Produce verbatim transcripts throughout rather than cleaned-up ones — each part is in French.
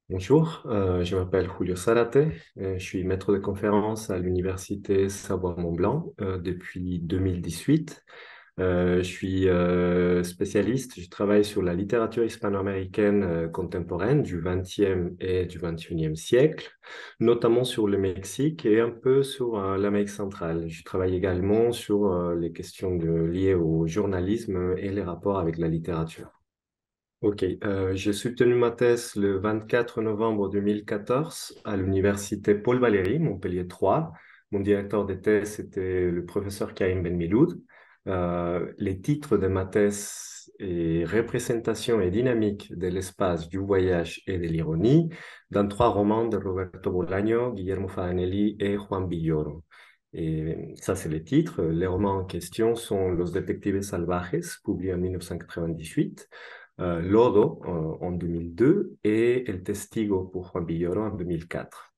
Bonjour, euh, je m'appelle Julio Zarate, euh, je suis maître de conférence à l'université Savoie-Mont-Blanc euh, depuis deux mille dix-huit. Euh, je suis euh, spécialiste, je travaille sur la littérature hispano-américaine euh, contemporaine du vingtième et du vingt et unième siècle, notamment sur le Mexique et un peu sur euh, l'Amérique centrale. Je travaille également sur euh, les questions de- liées au journalisme et les rapports avec la littérature. Ok, euh, j'ai soutenu ma thèse le vingt-quatre novembre deux mille quatorze à l'université Paul Valéry, Montpellier trois. Mon directeur de thèse était le professeur Karim Benmiloud. Euh, les titres de ma thèse est Représentation et dynamique de l'espace, du voyage et de l'ironie dans trois romans de Roberto Bolaño, Guillermo Favanelli et Juan Villoro. Et ça, c'est les titres. Les romans en question sont Los Detectives Salvajes, publié en mille neuf cent quatre-vingt-dix-huit, euh, Lodo euh, en deux mille deux et El Testigo pour Juan Villoro en deux mille quatre.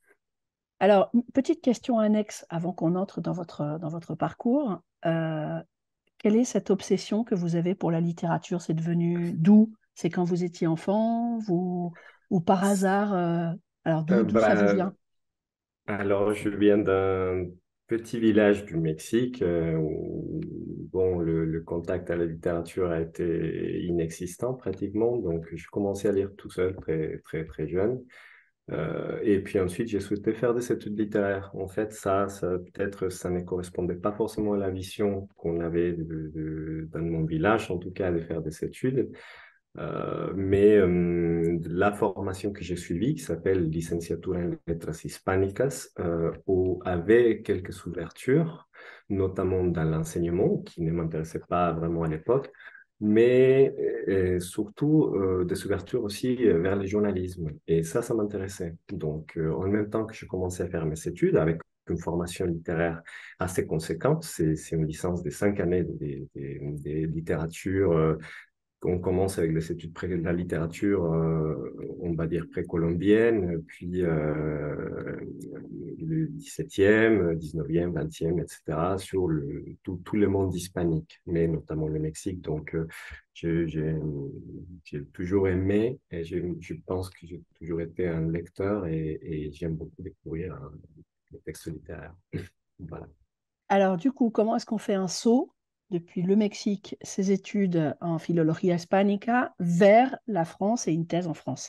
Alors, une petite question annexe avant qu'on entre dans votre, dans votre parcours. Euh, quelle est cette obsession que vous avez pour la littérature? C'est devenu d'où? C'est quand vous étiez enfant, vous, ou par hasard? euh, alors, d'où, Euh, d'où ça vous bah, vient? alors, je viens d'un petit village du Mexique euh, où bon, le, le contact à la littérature a été inexistant pratiquement. Donc, je commençais à lire tout seul très, très, très jeune. Euh, et puis ensuite, j'ai souhaité faire des études littéraires. En fait, ça, ça peut-être, ça ne correspondait pas forcément à la vision qu'on avait de, de- dans mon village, en tout cas, de faire des études. Euh, mais euh, la formation que j'ai suivie, qui s'appelle Licenciatura en Letras Hispánicas, euh, où avait quelques ouvertures, notamment dans l'enseignement, qui ne m'intéressait pas vraiment à l'époque, mais euh, surtout euh, des ouvertures aussi euh, vers le journalisme. Et ça, ça m'intéressait. Donc, euh, en même temps que je commençais à faire mes études, avec une formation littéraire assez conséquente, c'est, c'est une licence de cinq années de, de, de, de littérature. Euh, on commence avec les études pré de la littérature, euh, on va dire précolombienne, puis euh, le dix-septième, dix-neuvième, vingtième, et cetera, sur le, tout, tout le monde hispanique, mais notamment le Mexique. Donc, euh, je- j'ai j'ai toujours aimé et je, je pense que j'ai toujours été un lecteur et, et j'aime beaucoup découvrir hein, les textes littéraires. Voilà. Alors, du coup, comment est-ce qu'on fait un saut depuis le Mexique, ses études en philologie hispánica, vers la France et une thèse en France?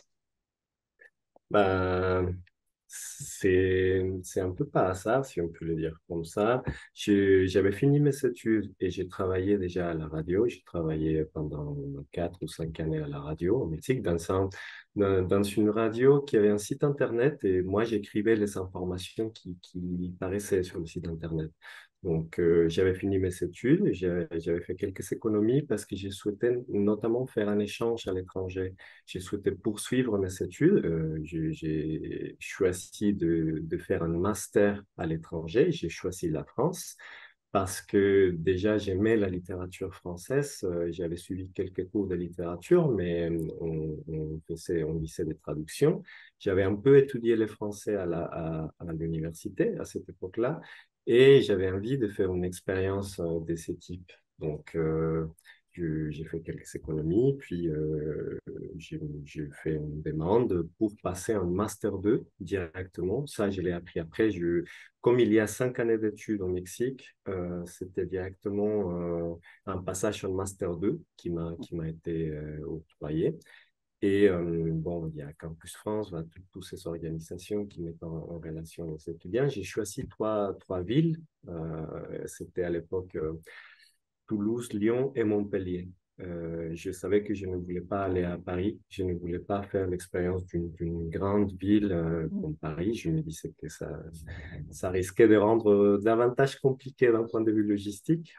Ben, c'est, c'est un peu par hasard, si on peut le dire comme ça. Je- J'avais fini mes études et j'ai travaillé déjà à la radio. J'ai travaillé pendant quatre ou cinq années à la radio au Mexique, dans un, dans, dans une radio qui avait un site Internet et moi, j'écrivais les informations qui, qui paraissaient sur le site Internet. Donc, euh, j'avais fini mes études, j'avais j'avais fait quelques économies parce que j'ai souhaité notamment faire un échange à l'étranger. J'ai souhaité poursuivre mes études. Euh, j'ai j'ai choisi de, de faire un master à l'étranger. J'ai choisi la France parce que déjà j'aimais la littérature française. Euh, j'avais suivi quelques cours de littérature, mais euh, on, on faisait, on lisait des traductions. J'avais un peu étudié le français à la, à, à l'université à cette époque-là et j'avais envie de faire une expérience euh, de ce type. Donc, euh, je- j'ai fait quelques économies, puis euh, j'ai j'ai fait une demande pour passer un Master deux directement. Ça, je l'ai appris après. Je, comme il y a cinq années d'études au Mexique, euh, c'était directement euh, un passage en Master deux qui m'a qui m'a été euh, octroyé. Et euh, bon, il y a Campus France, voilà, tout- toutes ces organisations qui mettent en, en relation les étudiants. J'ai choisi trois, trois villes. Euh, c'était à l'époque euh, Toulouse, Lyon et Montpellier. Euh, je savais que je ne voulais pas aller à Paris, je ne voulais pas faire l'expérience d'une d'une grande ville euh, comme Paris. Je me disais que ça, ça risquait de rendre euh, davantage compliqué d'un point de vue logistique.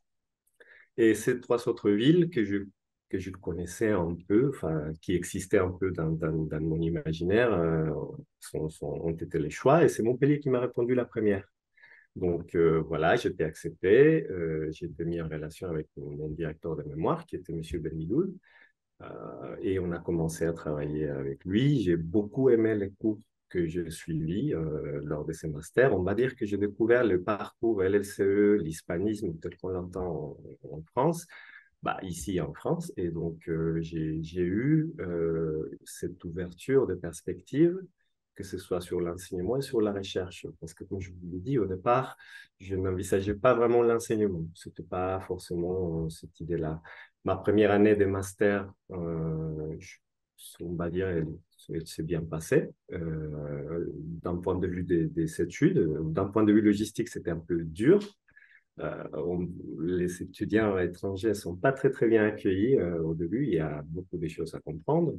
Et ces trois autres villes que je, que je connaissais un peu, enfin, qui existaient un peu dans, dans, dans mon imaginaire, euh, sont, sont, ont été les choix. Et c'est Montpellier qui m'a répondu la première. Donc euh, voilà, j'étais accepté, euh, j'ai été mis en relation avec mon, mon directeur de mémoire qui était Monsieur Benmidoul, euh, et on a commencé à travailler avec lui. J'ai beaucoup aimé les cours que j'ai suivis euh, lors de ces masters. On va dire que j'ai découvert le parcours L L C E, l'hispanisme tel qu'on l'entend en, en France, bah, ici en France. Et donc, euh, j'ai, j'ai eu euh, cette ouverture de perspective, que ce soit sur l'enseignement et sur la recherche. Parce que, comme je vous l'ai dit au départ, je n'envisageais pas vraiment l'enseignement. Ce n'était pas forcément euh, cette idée-là. Ma première année de master, euh, je- on va dire, elle, elle s'est bien passée. Euh, d'un point de vue des, des études, d'un point de vue logistique, c'était un peu dur. Euh, on- les étudiants étrangers ne sont pas très, très bien accueillis euh, au début. Il y a beaucoup de choses à comprendre.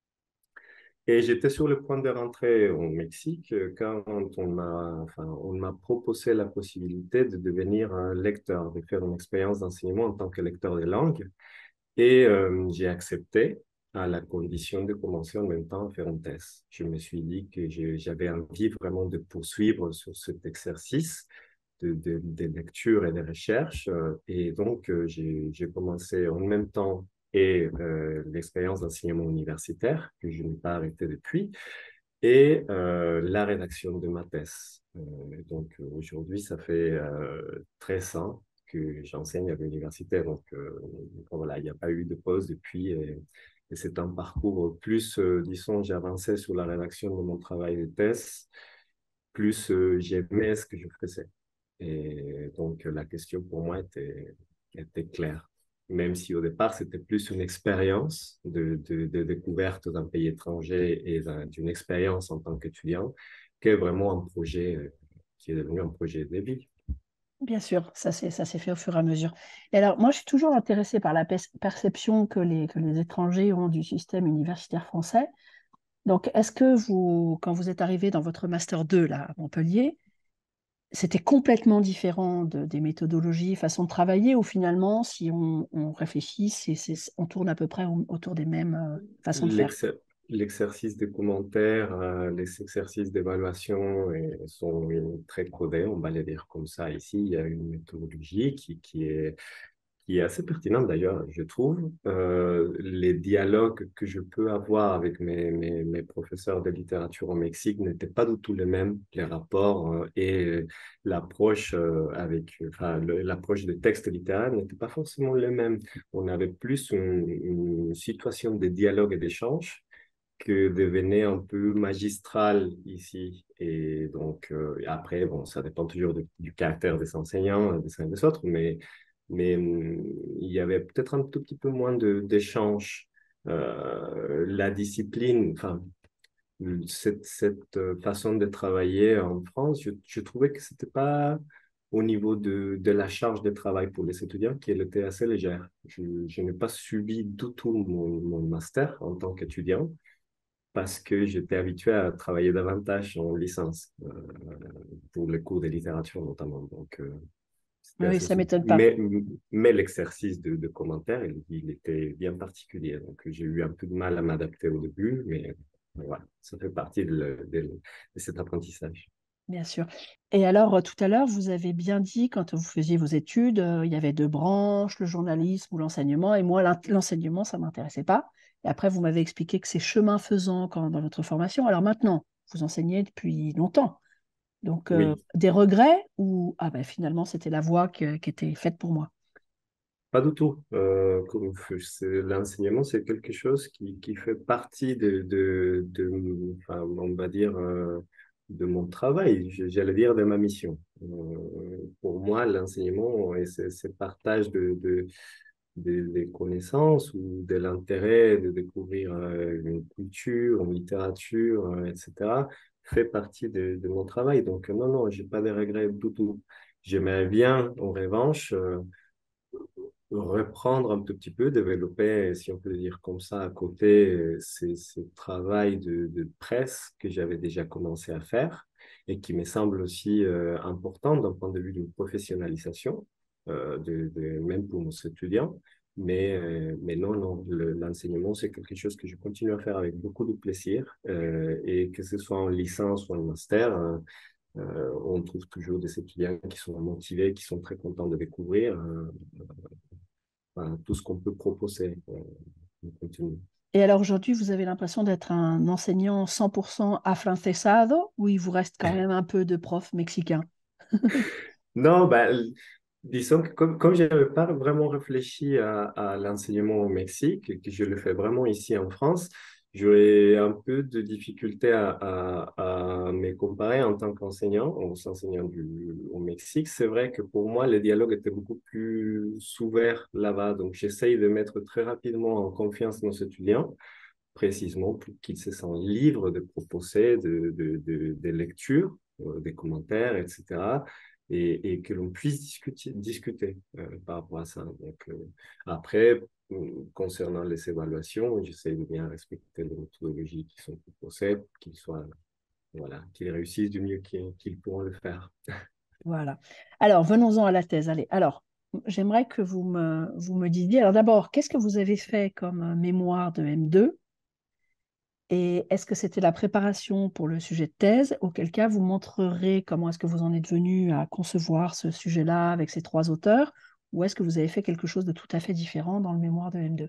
Et j'étais sur le point de rentrer au Mexique euh, quand on m'a, enfin, on m'a proposé la possibilité de devenir un lecteur, de faire une expérience d'enseignement en tant que lecteur de langue. Et euh, j'ai accepté à la condition de commencer en même temps à faire une thèse. Je me suis dit que j'ai- j'avais envie vraiment de poursuivre sur cet exercice de, de, de lecture et de recherche. euh, Et donc, euh, j'ai, j'ai commencé en même temps et euh, l'expérience d'enseignement universitaire, que je n'ai pas arrêté depuis, et euh, la rédaction de ma thèse. Euh, donc, euh, aujourd'hui, ça fait euh, treize ans que j'enseigne à l'université. Donc, euh, voilà, il n'y a pas eu de pause depuis. Et, et c'est un parcours plus, euh, disons, j'ai avancé sur la rédaction de mon travail de thèse, plus euh, j'aimais ce que je faisais. Et donc, la question pour moi était, était claire. Même si au départ, c'était plus une expérience de, de, de découverte d'un pays étranger et d'une expérience en tant qu'étudiant, que vraiment un projet euh, qui est devenu un projet de vie. Bien sûr, ça s'est ça s'est fait au fur et à mesure. Et alors, moi, je suis toujours intéressée par la pers- perception que les, que les étrangers ont du système universitaire français. Donc, est-ce que vous, quand vous êtes arrivé dans votre Master deux là, à Montpellier, c'était complètement différent de- des méthodologies, façon de travailler, ou finalement, si on, on réfléchit, c'est, c'est- on tourne à peu près au- autour des mêmes euh, façons de faire? L'exer- L'exercice des commentaires, euh, les exercices d'évaluation euh, sont euh, très codés, on va les dire comme ça ici. Il y a une méthodologie qui, qui est qui est assez pertinente d'ailleurs, je trouve. Euh, les dialogues que je peux avoir avec mes, mes, mes professeurs de littérature au Mexique n'étaient pas du tout les mêmes. Les rapports euh, et l'approche euh, avec, enfin, le- l'approche des textes littéraires n'étaient pas forcément les mêmes. On avait plus une, une situation de dialogue et d'échange que devenait un peu magistral ici. Et donc, euh, après, bon, ça dépend toujours de- du caractère des enseignants, des uns et des autres, mais, mais hum, il y avait peut-être un tout petit peu moins de, d'échanges. Euh, la discipline, enfin, cette, cette euh, façon de travailler en France, je, je trouvais que c'était pas au niveau de, de la charge de travail pour les étudiants, qu'elle était assez légère. Je, je n'ai pas subi du tout mon, mon master en tant qu'étudiant parce que j'étais habitué à travailler davantage en licence, euh, pour les cours de littérature notamment. Donc, euh, c'était Oui, assez ça souple. m'étonne pas. Mais, mais l'exercice de, de commentaire, il, il était bien particulier. Donc, j'ai eu un peu de mal à m'adapter au début, mais voilà, ça fait partie de, de, de cet apprentissage. Bien sûr. Et alors, euh, tout à l'heure, vous avez bien dit, quand vous faisiez vos études, euh, il y avait deux branches, le journalisme ou l'enseignement. Et moi, l'en- l'enseignement, ça ne m'intéressait pas. Et après, vous m'avez expliqué que c'est chemin faisant quand, dans votre formation. Alors maintenant, vous enseignez depuis longtemps. Donc, euh, Oui, des regrets ou ah ben, finalement, c'était la voie que- qui était faite pour moi. pas du tout. Euh, comme c'est- l'enseignement, c'est quelque chose qui, qui fait partie de, de, de, enfin, on va dire, euh, de mon travail, je- j'allais dire de ma mission. Euh, pour moi, l'enseignement et ce ce partage de, de, de- des connaissances ou de l'intérêt de découvrir euh, une culture, une littérature, euh, et cetera, fait partie de, de mon travail. Donc, non, non, j'ai pas de regrets du tout. J'aimerais bien, en revanche, euh, reprendre un tout petit peu, développer, si on peut le dire comme ça, à côté, euh, ce, ce travail de, de presse que j'avais déjà commencé à faire et qui me semble aussi euh, important d'un point de vue de professionnalisation, euh, de, de, même pour nos étudiants. Mais, euh, mais non, non, le- l'enseignement, c'est quelque chose que je continue à faire avec beaucoup de plaisir. Euh, et que ce soit en licence ou en master, euh, euh, on trouve toujours des étudiants qui sont motivés, qui sont très contents de découvrir. Euh, enfin, tout ce qu'on peut proposer euh, en contenu. Et alors aujourd'hui, vous avez l'impression d'être un enseignant cent pour cent afrancesado ou il vous reste quand même un peu de prof mexicain? Non, bah, Disons que comme, comme je n'avais pas vraiment réfléchi à, à l'enseignement au Mexique, et que je le fais vraiment ici en France, j'aurais un peu de difficulté à, à, à me comparer en tant qu'enseignant, aux enseignants du, au Mexique. C'est vrai que pour moi, le dialogue était beaucoup plus ouvert là-bas. Donc, j'essaye de mettre très rapidement en confiance nos étudiants, précisément pour qu'ils se sentent libres de proposer de, de, de, des lectures, euh, des commentaires, et cetera. Et, et que l'on puisse discuter, discuter euh, par rapport à ça. Donc, euh, après, euh, concernant les évaluations, j'essaie de bien respecter les méthodologies qui sont proposées, pour qu'ils soient, voilà, qu'ils réussissent du mieux qu'ils qu'ils pourront le faire. Voilà. Alors, venons-en à la thèse. Allez, alors, j'aimerais que vous me, vous me disiez, alors d'abord, qu'est-ce que vous avez fait comme euh, mémoire de M deux? Et est-ce que c'était la préparation pour le sujet de thèse, auquel cas vous montrerez comment est-ce que vous en êtes venu à concevoir ce sujet-là avec ces trois auteurs, ou est-ce que vous avez fait quelque chose de tout à fait différent dans le mémoire de M deux?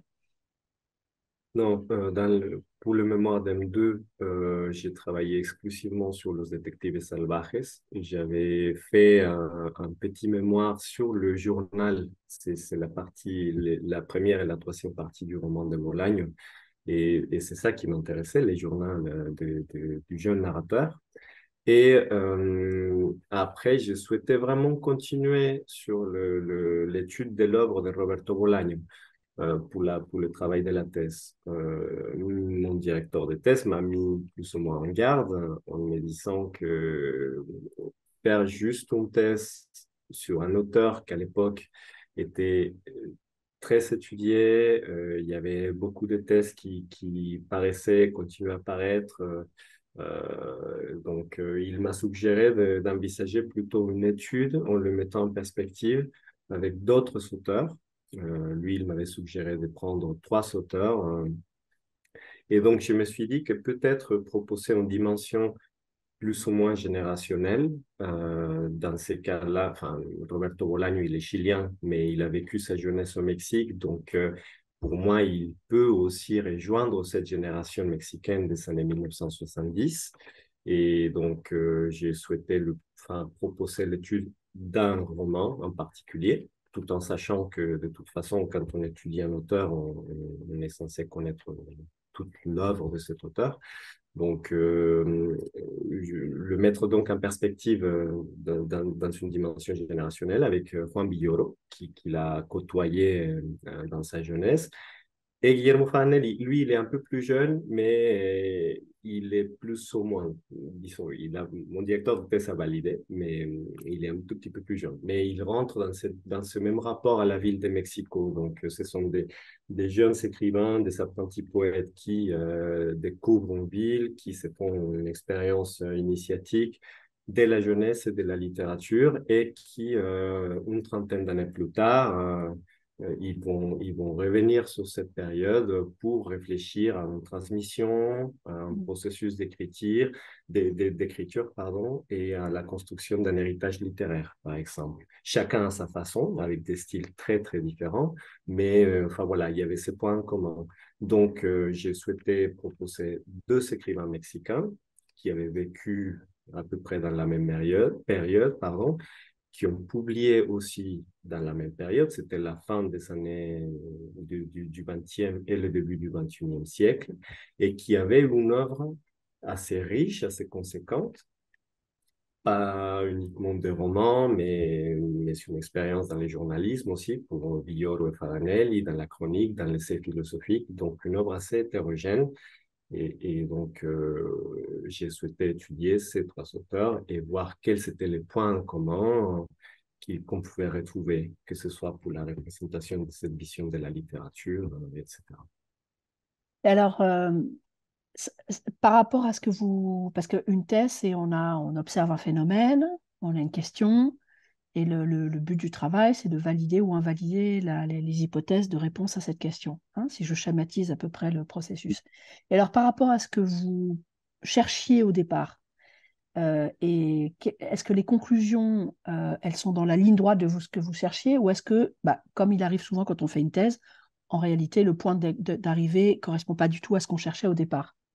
Non, euh, dans le- pour le mémoire d'M deux, euh, j'ai travaillé exclusivement sur Los Detectives Salvajes. J'avais fait un, un petit mémoire sur le journal. C'est, c'est la partie, les- la première et la troisième partie du roman de Bolaño. Et, et c'est ça qui m'intéressait, les journaux euh, de, de- du jeune narrateur. Et euh, après, je souhaitais vraiment continuer sur le, le- l'étude de l'œuvre de Roberto Bolaño euh, pour la, pour le travail de la thèse. Euh, mon directeur de thèse m'a mis plus ou moins en garde euh, en me disant que faire juste une thèse sur un auteur qu'à l'époque était euh, très étudié, euh, il y avait beaucoup de thèses qui, qui paraissaient continuer à paraître. Euh, euh, donc, euh, il m'a suggéré de- d'envisager plutôt une étude en le mettant en perspective avec d'autres auteurs. Euh, lui, il m'avait suggéré de prendre trois auteurs. euh, et donc, je me suis dit que peut-être proposer une dimension plus ou moins générationnelle, euh, dans ces cas-là, enfin, Roberto Bolaño, il est chilien, mais il a vécu sa jeunesse au Mexique. Donc, euh, pour moi, il peut aussi rejoindre cette génération mexicaine des années mille neuf cent soixante-dix. Et donc, euh, j'ai souhaité le, enfin, proposer l'étude d'un roman en particulier, tout en sachant que de toute façon, quand on étudie un auteur, on, on est censé connaître toute l'œuvre de cet auteur. Donc, euh, je- le mettre donc en perspective euh, dans, dans- dans une dimension générationnelle avec euh, Juan Villoro, qui, qui l'a côtoyé euh, dans sa jeunesse, et Guillermo Fanelli, lui, il est un peu plus jeune, mais euh, il est plus ou moins, disons, il a, mon directeur de thèse a validé, mais euh, il est un tout petit peu plus jeune. Mais il rentre dans, cette, dans ce même rapport à la ville de Mexico. Donc, euh, ce sont des, des jeunes écrivains, des apprentis poètes qui euh, découvrent une ville, qui se font une expérience euh, initiatique dès la jeunesse et de la littérature, et qui, euh, une trentaine d'années plus tard, euh, euh, ils vont, ils vont revenir sur cette période pour réfléchir à une transmission, à un processus d'écriture, d'é- d'é- d'écriture, pardon, et à la construction d'un héritage littéraire, par exemple. Chacun à sa façon, avec des styles très, très différents, mais euh, enfin voilà, il y avait ces points communs. Donc, euh, j'ai souhaité proposer deux écrivains mexicains qui avaient vécu à peu près dans la même période, période, pardon, qui ont publié aussi dans la même période, c'était la fin des années du, du, du vingtième et le début du vingt et unième siècle, et qui avaient une œuvre assez riche, assez conséquente, pas uniquement des romans, mais, mais c'est une expérience dans le journalisme aussi, pour Villoro et Faranelli, dans la chronique, dans l'essai philosophique, donc une œuvre assez hétérogène. Et, et donc, euh, j'ai souhaité étudier ces trois auteurs et voir quels étaient les points communs qui- qu'on pouvait retrouver, que ce soit pour la représentation de cette vision de la littérature, euh, et cetera. Alors, euh, c- c- par rapport à ce que vous... Parce qu'une thèse, c'est on a, on observe un phénomène, on a une question, et le, le- le but du travail, c'est de valider ou invalider la- les, les hypothèses de réponse à cette question, hein, si je schématise à peu près le processus. Et alors, par rapport à ce que vous cherchiez au départ, euh, et que- est-ce que les conclusions, euh, elles sont dans la ligne droite de vous, ce que vous cherchiez, ou est-ce que, bah, comme il arrive souvent quand on fait une thèse, en réalité, le point de- de- d'arrivée ne correspond pas du tout à ce qu'on cherchait au départ?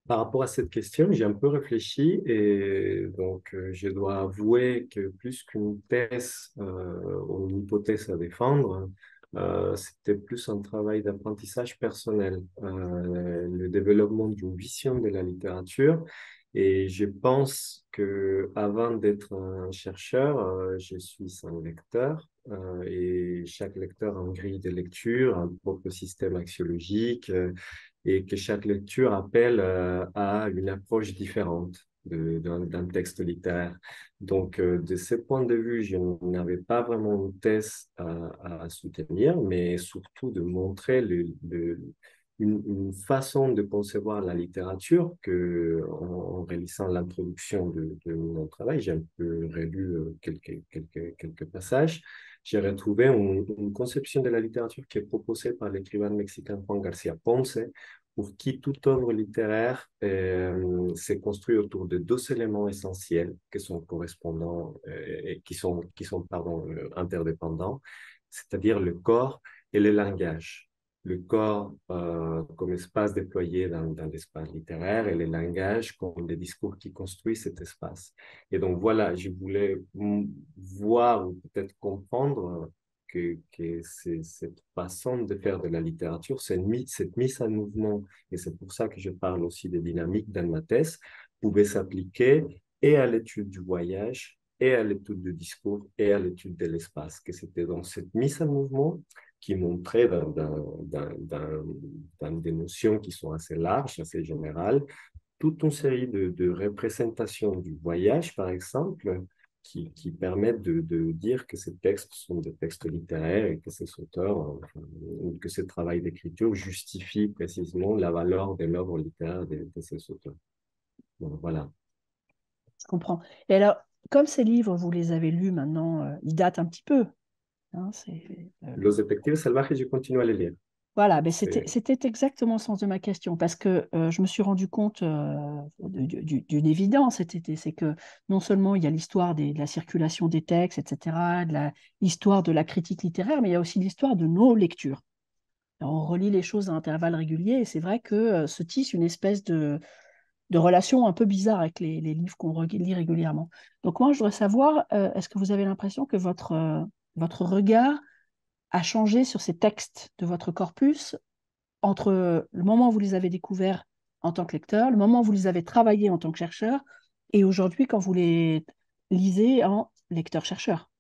Par rapport à cette question, j'ai un peu réfléchi et donc euh, je dois avouer que plus qu'une thèse euh, ou une hypothèse à défendre, euh, c'était plus un travail d'apprentissage personnel, euh, le développement d'une vision de la littérature. Et je pense que avant d'être un chercheur, euh, je suis un lecteur euh, et chaque lecteur a une grille de lecture, un propre système axiologique. Euh, et que chaque lecture appelle euh, à une approche différente de- d'un d'un texte littéraire. Donc, euh, de ce point de vue, je n'avais pas vraiment une thèse à, à soutenir, mais surtout de montrer le, le- une, une façon de concevoir la littérature que, en, en réalisant l'introduction de, de mon travail, j'ai un peu relu euh, quelques, quelques, quelques passages. J'ai retrouvé une, une conception de la littérature qui est proposée par l'écrivain mexicain Juan García Ponce, pour qui toute œuvre littéraire euh, s'est construite autour de deux éléments essentiels qui sont correspondants euh, et qui sont, qui sont pardon, euh, interdépendants, c'est-à-dire le corps et le langage. Le corps euh, comme espace déployé dans, dans l'espace littéraire et le langage comme des discours qui construisent cet espace. Et donc voilà, je voulais mm, voir ou peut-être comprendre que, que c'est cette façon de faire de la littérature, cette mise, cette mise en mouvement, et c'est pour ça que je parle aussi des dynamiques dans ma thèse, pouvait s'appliquer et à l'étude du voyage, et à l'étude du discours, et à l'étude de l'espace. Que c'était donc cette mise en mouvement qui montrait dans, dans, dans, dans, dans des notions qui sont assez larges, assez générales, toute une série de, de représentations du voyage, par exemple, qui, qui permettent de, de dire que ces textes sont des textes littéraires et que ces auteurs, enfin, que ce travail d'écriture justifie précisément la valeur de l'œuvre littéraire de, de ces auteurs. Donc, voilà. Je comprends. Et alors, comme ces livres, vous les avez lus maintenant, euh, ils datent un petit peu. Hein, c'est, euh, Los Detectives Salvajes, je continue à les lire. Voilà, ben c'était, C'est c'était exactement le sens de ma question, parce que euh, je me suis rendu compte euh, de- de- d'une évidence cet été, c'est que non seulement il y a l'histoire des- de la circulation des textes, et cetera, de la- l'histoire de la critique littéraire, mais il y a aussi l'histoire de nos lectures. Alors, on relit les choses à intervalles réguliers, et c'est vrai que euh, se tisse une espèce de, de relation un peu bizarre avec les, les livres qu'on re- lit régulièrement. Donc moi, je voudrais savoir, euh, est-ce que vous avez l'impression que votre, euh, votre regard a changé sur ces textes de votre corpus entre le moment où vous les avez découverts en tant que lecteur, le moment où vous les avez travaillés en tant que chercheur, et aujourd'hui quand vous les lisez en lecteur-chercheur?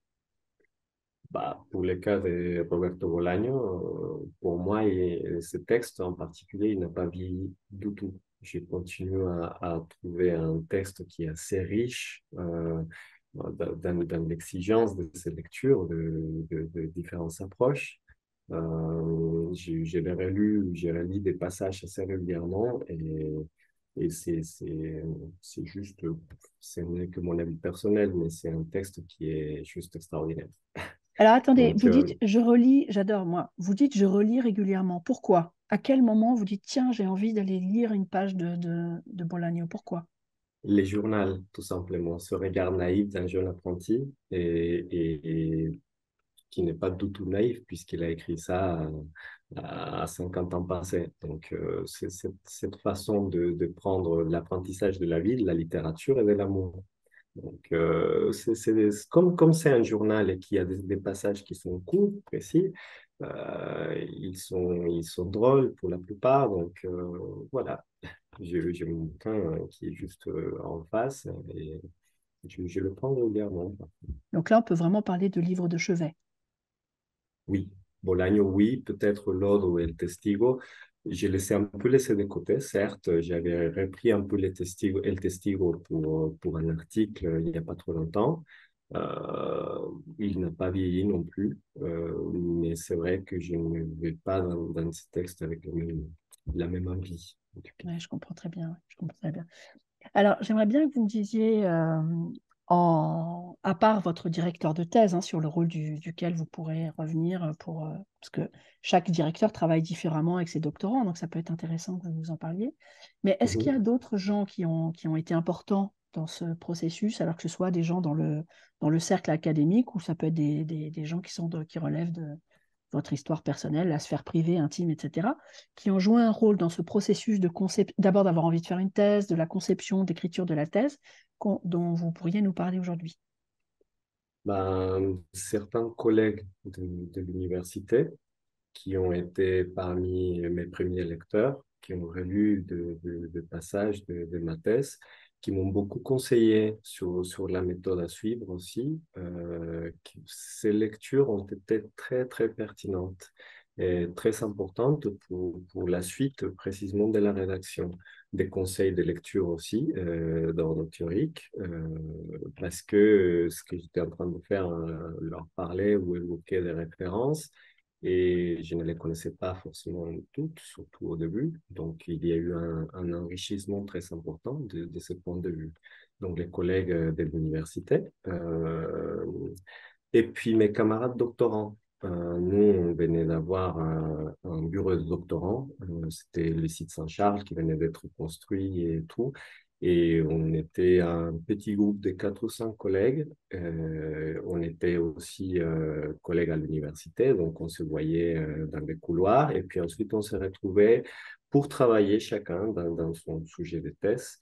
Bah, pour le cas de Roberto Bolaño, euh, pour moi, il- ce texte en particulier, il n'a pas vieilli du tout. Je continue à, à trouver un texte qui est assez riche euh, dans, dans- dans l'exigence de ses lectures, de, de, de différentes approches. Euh, j'ai j'ai relu, j'ai relu des passages assez régulièrement et, et c'est c'est- c'est juste, ce n'est que mon avis personnel, mais c'est un texte qui est juste extraordinaire. Alors attendez, Donc, vous euh, dites je relis, j'adore moi, vous dites je relis régulièrement. Pourquoi? À quel moment vous dites tiens, j'ai envie d'aller lire une page de, de, de Bolaño? Pourquoi? les journaux, tout simplement, ce regard naïf d'un jeune apprenti et, et, et qui n'est pas du tout naïf puisqu'il a écrit ça à, à cinquante ans passés. Donc, euh, c'est cette, cette façon de, de prendre l'apprentissage de la vie, de la littérature et de l'amour. Donc, euh, c'est c'est- comme comme c'est un journal et qu'il y a des, des passages qui sont courts, précis, euh, ils sont, ils sont drôles pour la plupart. Donc, euh, voilà. J'ai j'ai mon bouquin euh, qui est juste euh, en face et je, je le prends régulièrement. Donc là, on peut vraiment parler de livre de chevet. Oui, Bolaño, oui, peut-être L'Odo ou El Testigo. J'ai laissé un peu laissé de côté, certes, j'avais repris un peu les testigo, El Testigo pour, pour un article euh, il n'y a pas trop longtemps. Euh, il n'a pas vieilli non plus, euh, mais c'est vrai que je ne vais pas dans, dans ce texte avec le même- la même envie. En tout cas. Ouais, je comprends très bien. Ouais, je comprends très bien. Alors, j'aimerais bien que vous me disiez, euh, en, à part votre directeur de thèse, hein, sur le rôle du- duquel vous pourrez revenir pour, euh, parce que chaque directeur travaille différemment avec ses doctorants, donc ça peut être intéressant que vous nous en parliez. Mais est-ce qu'il y a Mhm. d'autres gens qui ont, qui ont été importants dans ce processus, alors que ce soit des gens dans le, dans le cercle académique ou ça peut être des, des, des gens qui sont de- qui relèvent de, votre histoire personnelle, la sphère privée, intime, et cetera, qui ont joué un rôle dans ce processus de concept, d'abord d'avoir envie de faire une thèse, de la conception, d'écriture de la thèse, dont vous pourriez nous parler aujourd'hui? Ben, certains collègues de, de l'université qui ont été parmi mes premiers lecteurs, qui ont relu de, de, de passages de, de ma thèse, qui m'ont beaucoup conseillé sur, sur la méthode à suivre aussi. Euh, qui- ces lectures ont été très, très pertinentes et très importantes pour, pour la suite précisément de la rédaction. Des conseils de lecture aussi, euh, d'ordre théorique, euh, parce que euh, ce que j'étais en train de faire, euh, leur parler ou évoquer des références, et je ne les connaissais pas forcément toutes, surtout au début. Donc, il y a eu un, un enrichissement très important de, de ce point de vue. Donc, les collègues euh, de l'université, euh, et puis mes camarades doctorants. Euh, nous, on venait d'avoir un, un bureau de doctorants. Euh, c'était le site Saint-Charles qui venait d'être construit et tout. Et on était un petit groupe de quatre ou cinq collègues. Euh, on était aussi euh, collègues à l'université, donc on se voyait euh, dans les couloirs. Et puis ensuite, on se retrouvait pour travailler chacun dans, dans son sujet de thèse.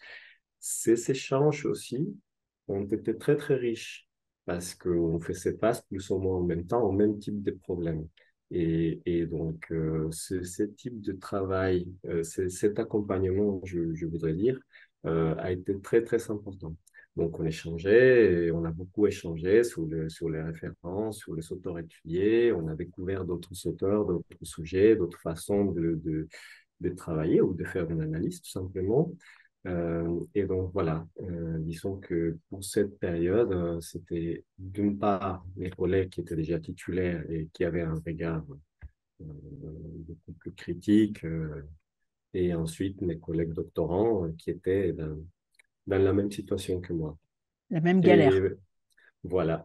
Ces échanges aussi ont été très, très riches parce qu'on faisait face plus ou moins en même temps au même type de problème. Et, et donc, euh, ce, ce type de travail, euh, ce- cet accompagnement, je, je voudrais dire, euh, a été très, très important. Donc, on échangeait, et on a beaucoup échangé sur, le, sur les références, sur les auteurs étudiés. On a découvert d'autres auteurs, d'autres sujets, d'autres façons de, de, de travailler ou de faire une analyse, tout simplement. Euh, et donc voilà, euh, disons que pour cette période, euh, c'était d'une part mes collègues qui étaient déjà titulaires et qui avaient un regard euh, beaucoup plus critique, euh, et ensuite mes collègues doctorants euh, qui étaient dans, dans la même situation que moi. La même Et galère. voilà.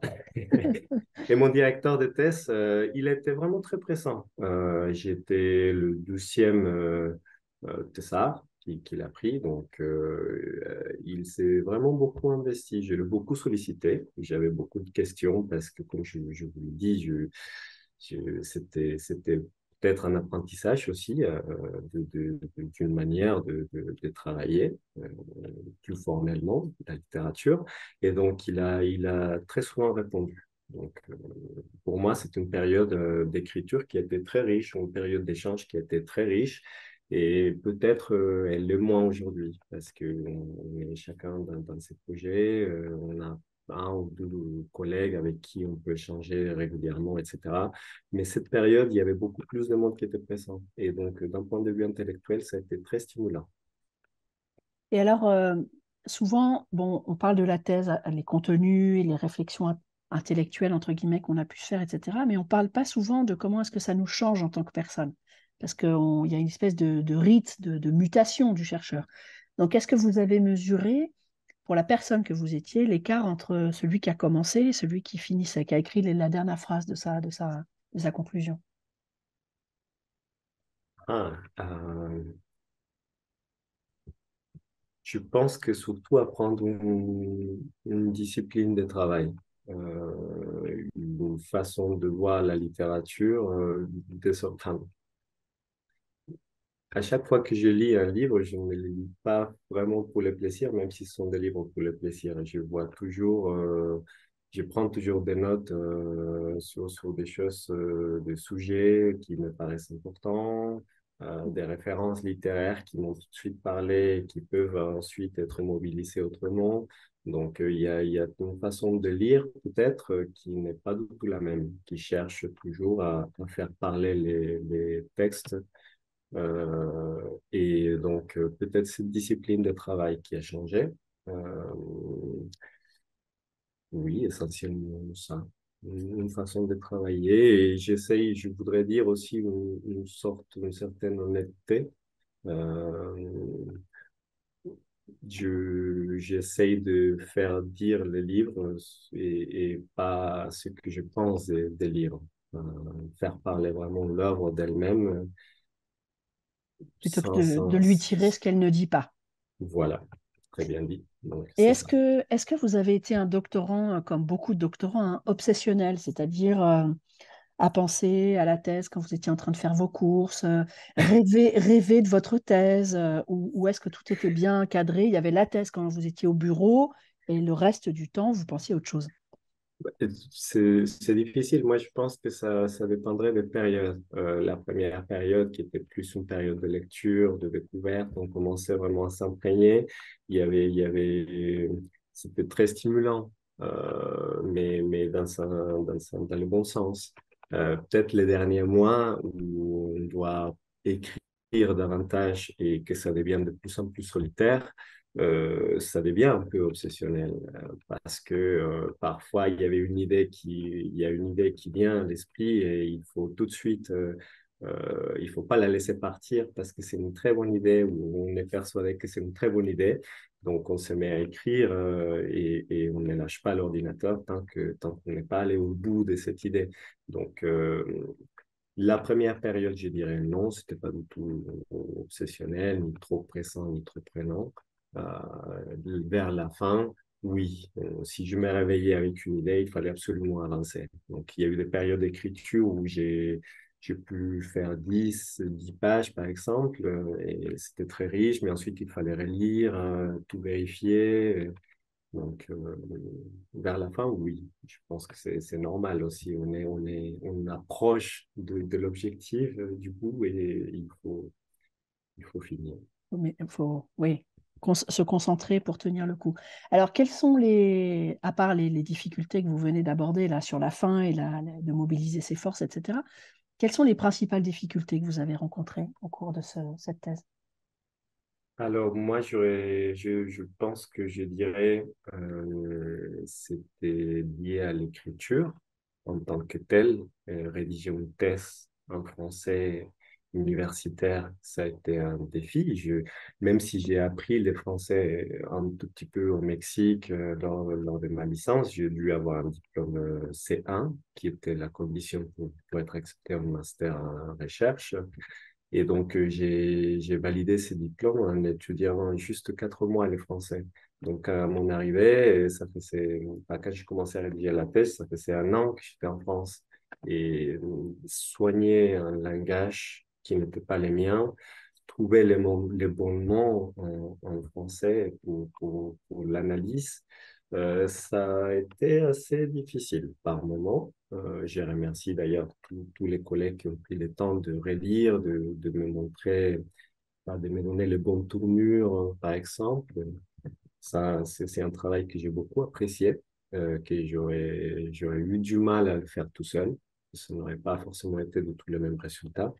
Et mon directeur de thèse, euh, il était vraiment très pressant. Euh, j'étais le douzième euh, euh, thésard qui- qu'il a pris, donc euh, euh, il s'est vraiment beaucoup investi. Je l'ai beaucoup sollicité. J'avais beaucoup de questions parce que, comme je, je vous l'ai dit, je, je- c'était, c'était peut-être un apprentissage aussi euh, de, de- de- d'une manière de, de, de travailler euh, plus formellement la littérature. Et donc, il a, il a très souvent répondu. Donc, euh, pour moi, c'est une période euh, d'écriture qui a été très riche, une période d'échange qui a été très riche. Et peut-être euh, elle l'est moins aujourd'hui, parce qu'on on est chacun dans, dans ses projets, euh, on a un ou deux collègues avec qui on peut échanger régulièrement, et cetera. Mais cette période, il y avait beaucoup plus de monde qui était présent. Et donc, euh, d'un point de vue intellectuel, ça a été très stimulant. Et alors, euh, souvent, bon, on parle de la thèse, euh, les contenus et les réflexions in- intellectuelles, entre guillemets, qu'on a pu faire, et cetera. Mais on ne parle pas souvent de comment est-ce que ça nous change en tant que personne. Parce qu'il y a une espèce de, de rite, de, de mutation du chercheur. Donc, est-ce que vous avez mesuré, pour la personne que vous étiez, l'écart entre celui qui a commencé et celui qui finissait, qui a écrit les- la dernière phrase de sa, de sa, de sa conclusion? Ah, euh, je pense que surtout apprendre une, une discipline de travail, euh, une façon de voir la littérature, euh, de sorte, enfin, à chaque fois que je lis un livre, je ne le lis pas vraiment pour le plaisir, même si ce sont des livres pour le plaisir. Je vois toujours, euh, je prends toujours des notes euh, sur, sur des choses, euh, des sujets qui me paraissent importants, euh, des références littéraires qui m'ont tout de suite parlé et qui peuvent ensuite être mobilisées autrement. Donc, euh, il y a, il y a une façon de lire peut-être euh, qui n'est pas du tout la même, qui cherche toujours à, à faire parler les, les textes, euh, et donc, euh, peut-être cette discipline de travail qui a changé. Euh, oui, essentiellement ça. Une une façon de travailler. Et j'essaye, je voudrais dire aussi une, une sorte, une certaine honnêteté. Euh, je, j'essaye de faire dire les livres et, et pas ce que je pense des, des livres. Euh, faire parler vraiment l'œuvre d'elle-même Plutôt que sans, de, de lui tirer ce sans, qu'elle ne dit pas. voilà, très bien dit. Donc, Et c'est est-ce ça. que, est-ce que vous avez été un doctorant, euh, comme beaucoup de doctorants, hein, obsessionnel, c'est-à-dire euh, à penser à la thèse quand vous étiez en train de faire vos courses, euh, rêver, rêver de votre thèse, euh, ou, ou est-ce que tout était bien cadré? Il y avait la thèse quand vous étiez au bureau et le reste du temps, vous pensiez à autre chose. Et C'est c'est difficile. Moi, je pense que ça, ça dépendrait des périodes. Euh, la première période, qui était plus une période de lecture, de découverte, on commençait vraiment à s'imprégner. Il y avait, il y avait, c'était très stimulant, euh, mais, mais dans, un, dans, un- dans le bon sens. Euh, peut-être les derniers mois où on doit écrire davantage et que ça devient de plus en plus solitaire, euh, ça devient un peu obsessionnel parce que euh, parfois il y avait une idée qui, il y a une idée qui vient à l'esprit et il faut tout de suite, euh, euh, il faut pas la laisser partir parce que c'est une très bonne idée ou on est persuadé que c'est une très bonne idée. Donc on se met à écrire euh, et, et on ne lâche pas l'ordinateur tant que tant qu'on n'est pas allé au bout de cette idée. Donc euh, la première période, je dirais non, c'était pas du tout obsessionnel, ni trop pressant, ni trop prenant. Euh, Vers la fin, oui, euh, si je me réveillais avec une idée, il fallait absolument avancer. Donc, il y a eu des périodes d'écriture où j'ai j'ai pu faire dix dix pages, par exemple, euh, et c'était très riche, mais ensuite, il fallait relire, euh, tout vérifier. Donc, euh, vers la fin, oui, je pense que c'est, c'est normal aussi. On est, on est, on approche de, de l'objectif euh, du bout et il faut, il faut finir. Mais il faut, oui, cons- se concentrer pour tenir le coup. Alors, quelles sont les, à part les, les difficultés que vous venez d'aborder là sur la fin et la, la- de mobiliser ses forces, et cetera, quelles sont les principales difficultés que vous avez rencontrées au cours de ce- cette thèse? Alors, moi, j'aurais, je, je pense que je dirais, euh, c'était lié à l'écriture en tant que telle. Euh, rédiger une thèse en français universitaire, ça a été un défi. Je, même si j'ai appris le français un tout petit peu au Mexique euh, lors, lors de ma licence, j'ai dû avoir un diplôme euh, C un, qui était la condition pour, pour être accepté en master en recherche. Et donc, euh, j'ai, j'ai validé ces diplômes en étudiant juste quatre mois le français. Donc, à mon arrivée, ça faisait, bah, quand j'ai commencé à rédiger la thèse, ça faisait un an que j'étais en France. Et euh, soigner un langage qui n'était pas le mien, trouver les, mots, les bons mots en, en français pour, pour, pour l'analyse, euh, ça a été assez difficile par moments. Euh, je remercie d'ailleurs tous tous les collègues qui ont pris le temps de relire, de, de me montrer, bah, de me donner les bonnes tournures, euh, par exemple. Ça, c'est c'est un travail que j'ai beaucoup apprécié, euh, que j'aurais, j'aurais eu du mal à le faire tout seul. Ça n'aurait pas forcément été de tous les mêmes résultats.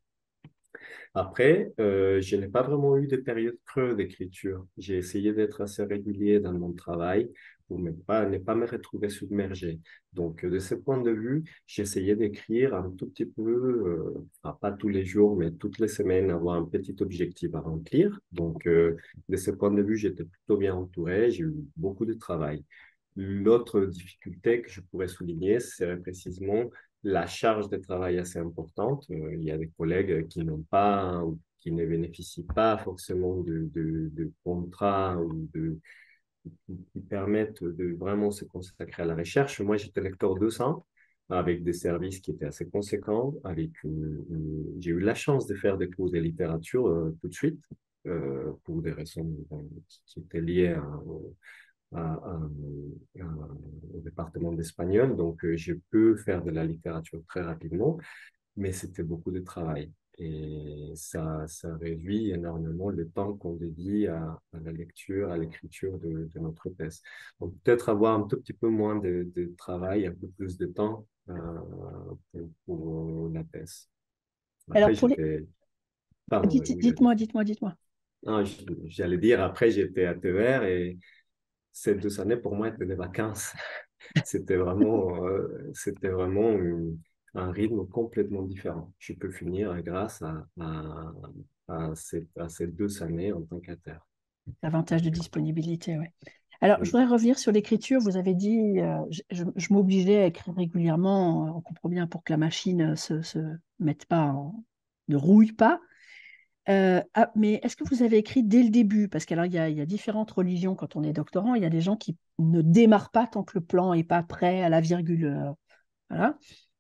Après, euh, je n'ai pas vraiment eu de période creuse d'écriture. J'ai essayé d'être assez régulier dans mon travail pour ne pas, ne pas me retrouver submergé. Donc, euh, de ce point de vue, j'essayais d'écrire un tout petit peu, euh, enfin, pas tous les jours, mais toutes les semaines, avoir un petit objectif à remplir. Donc, euh, de ce point de vue, j'étais plutôt bien entouré. J'ai eu beaucoup de travail. L'autre difficulté que je pourrais souligner, c'est précisément la charge de travail assez importante. Euh, il y a des collègues qui n'ont pas, ou qui ne bénéficient pas forcément de, de, de contrats ou de, qui permettent de vraiment se consacrer à la recherche. Moi, j'étais lecteur deux cents avec des services qui étaient assez conséquents. Avec une- une- J'ai eu la chance de faire des cours de littérature euh, tout de suite euh, pour des raisons euh, qui, qui étaient liées à, à- à- à- au département d'espagnol. Donc, euh, je peux faire de la littérature très rapidement, mais c'était beaucoup de travail. Et ça, ça réduit énormément le temps qu'on dédie à, à la lecture, à l'écriture de, de notre thèse. Donc, peut-être avoir un tout petit peu moins de, de travail, un peu plus de temps euh, pour, pour la thèse. Alors, Après, pour les... j'étais... Pardon, dites, oui, dites-moi, dites-moi, dites-moi. non, je- j'allais dire, après, j'étais à T E R et ces deux années, pour moi, étaient des vacances. C'était vraiment, euh, c'était vraiment une- un rythme complètement différent. Je peux finir grâce à, à, à, ces, à ces deux années en tant qu'inter. L'avantage de disponibilité, oui. Alors, je Oui. voudrais revenir sur l'écriture. Vous avez dit, euh, je, je- je m'obligeais à écrire régulièrement, euh, on comprend bien, pour que la machine se, se mette pas en- ne rouille pas. Euh, ah, mais est-ce que vous avez écrit dès le début? Parce qu'il y a, il y a différentes religions quand on est doctorant. Il y a des gens qui ne démarrent pas tant que le plan n'est pas prêt à la virgule. euh, voilà.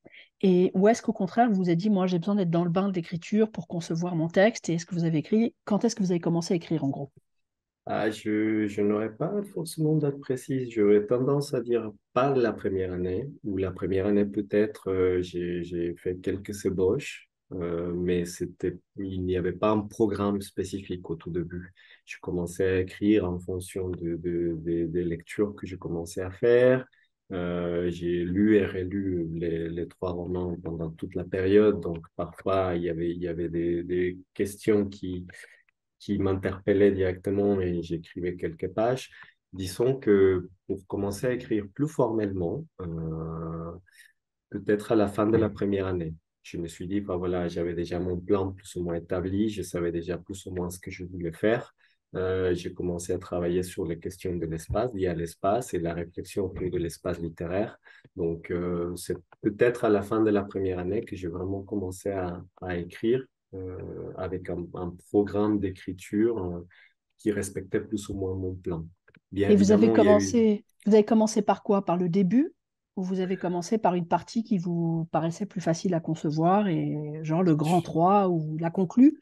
Et ou est-ce qu'au contraire, vous vous êtes dit, moi, j'ai besoin d'être dans le bain de l'écriture pour concevoir mon texte? Et est-ce que vous avez écrit? Quand est-ce que vous avez commencé à écrire, en gros? Ah, je, je n'aurais pas forcément date précise. J'aurais tendance à dire pas la première année, ou la première année peut-être, euh, j'ai, j'ai fait quelques ébauches, euh, mais c'était, il n'y avait pas un programme spécifique au tout début. Je commençais à écrire en fonction de, de, des des lectures que je commençais à faire. Euh, j'ai lu et relu les, les trois romans pendant toute la période, donc parfois il y avait, il y avait des, des questions qui qui m'interpellait directement et j'écrivais quelques pages. Disons que pour commencer à écrire plus formellement, euh, peut-être à la fin de la première année, je me suis dit, bah voilà, j'avais déjà mon plan plus ou moins établi, je savais déjà plus ou moins ce que je voulais faire. Euh, j'ai commencé à travailler sur les questions de l'espace, liées à l'espace et la réflexion autour de l'espace littéraire. Donc, euh, c'est peut-être à la fin de la première année que j'ai vraiment commencé à, à écrire euh, avec un, un programme d'écriture euh, qui respectait plus ou moins mon plan. Bien Et vous avez évidemment, il y a eu commencé, vous avez commencé par quoi? Par le début? Ou vous avez commencé par une partie qui vous paraissait plus facile à concevoir et genre le grand trois ou la conclue?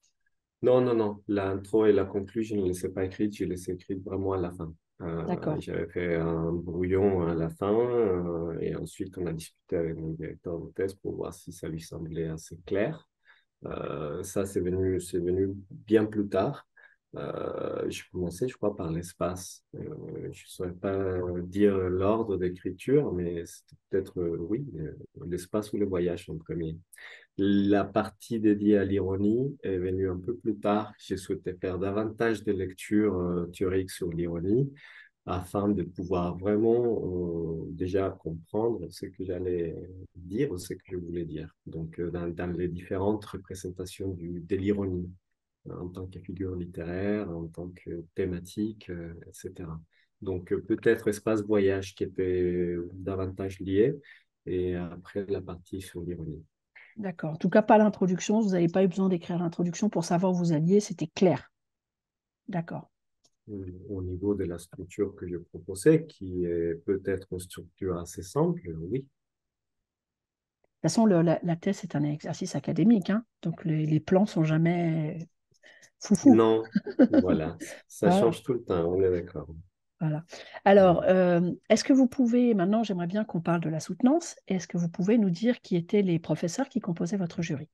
non, non, non. L'intro et la conclusion, je ne les ai pas écrites, je les ai écrites vraiment à la fin. Euh, D'accord. j'avais fait un brouillon à la fin euh, et ensuite on a discuté avec mon directeur de thèse pour voir si ça lui semblait assez clair. Euh, ça, c'est venu, c'est venu bien plus tard. Euh, je commençais, je crois, par l'espace. Euh, je ne saurais pas dire l'ordre d'écriture, mais c'était peut-être, euh, oui, euh, l'espace ou le voyage en premier. La partie dédiée à l'ironie est venue un peu plus tard. J'ai souhaité faire davantage de lectures euh, théoriques sur l'ironie afin de pouvoir vraiment euh, déjà comprendre ce que j'allais dire ou ce que je voulais dire. Donc, euh, dans, dans les différentes représentations du, de l'ironie, euh, en tant que figure littéraire, en tant que thématique, euh, et cetera. Donc, euh, peut-être espace voyage qui était davantage lié et après la partie sur l'ironie. D'accord. En tout cas, pas l'introduction. Vous n'avez pas eu besoin d'écrire l'introduction pour savoir où vous alliez. C'était clair. D'accord. euh, au niveau de la structure que je proposais, qui est peut-être une structure assez simple, oui. De toute façon, le- la, la thèse est un exercice académique, hein. Donc les, les plans sont jamais foufou. Non, voilà, ça Voilà. change tout le temps, on est d'accord. Voilà. Alors, Mm. euh, est-ce que vous pouvez, maintenant, j'aimerais bien qu'on parle de la soutenance. Est-ce que vous pouvez nous dire qui étaient les professeurs qui composaient votre jury?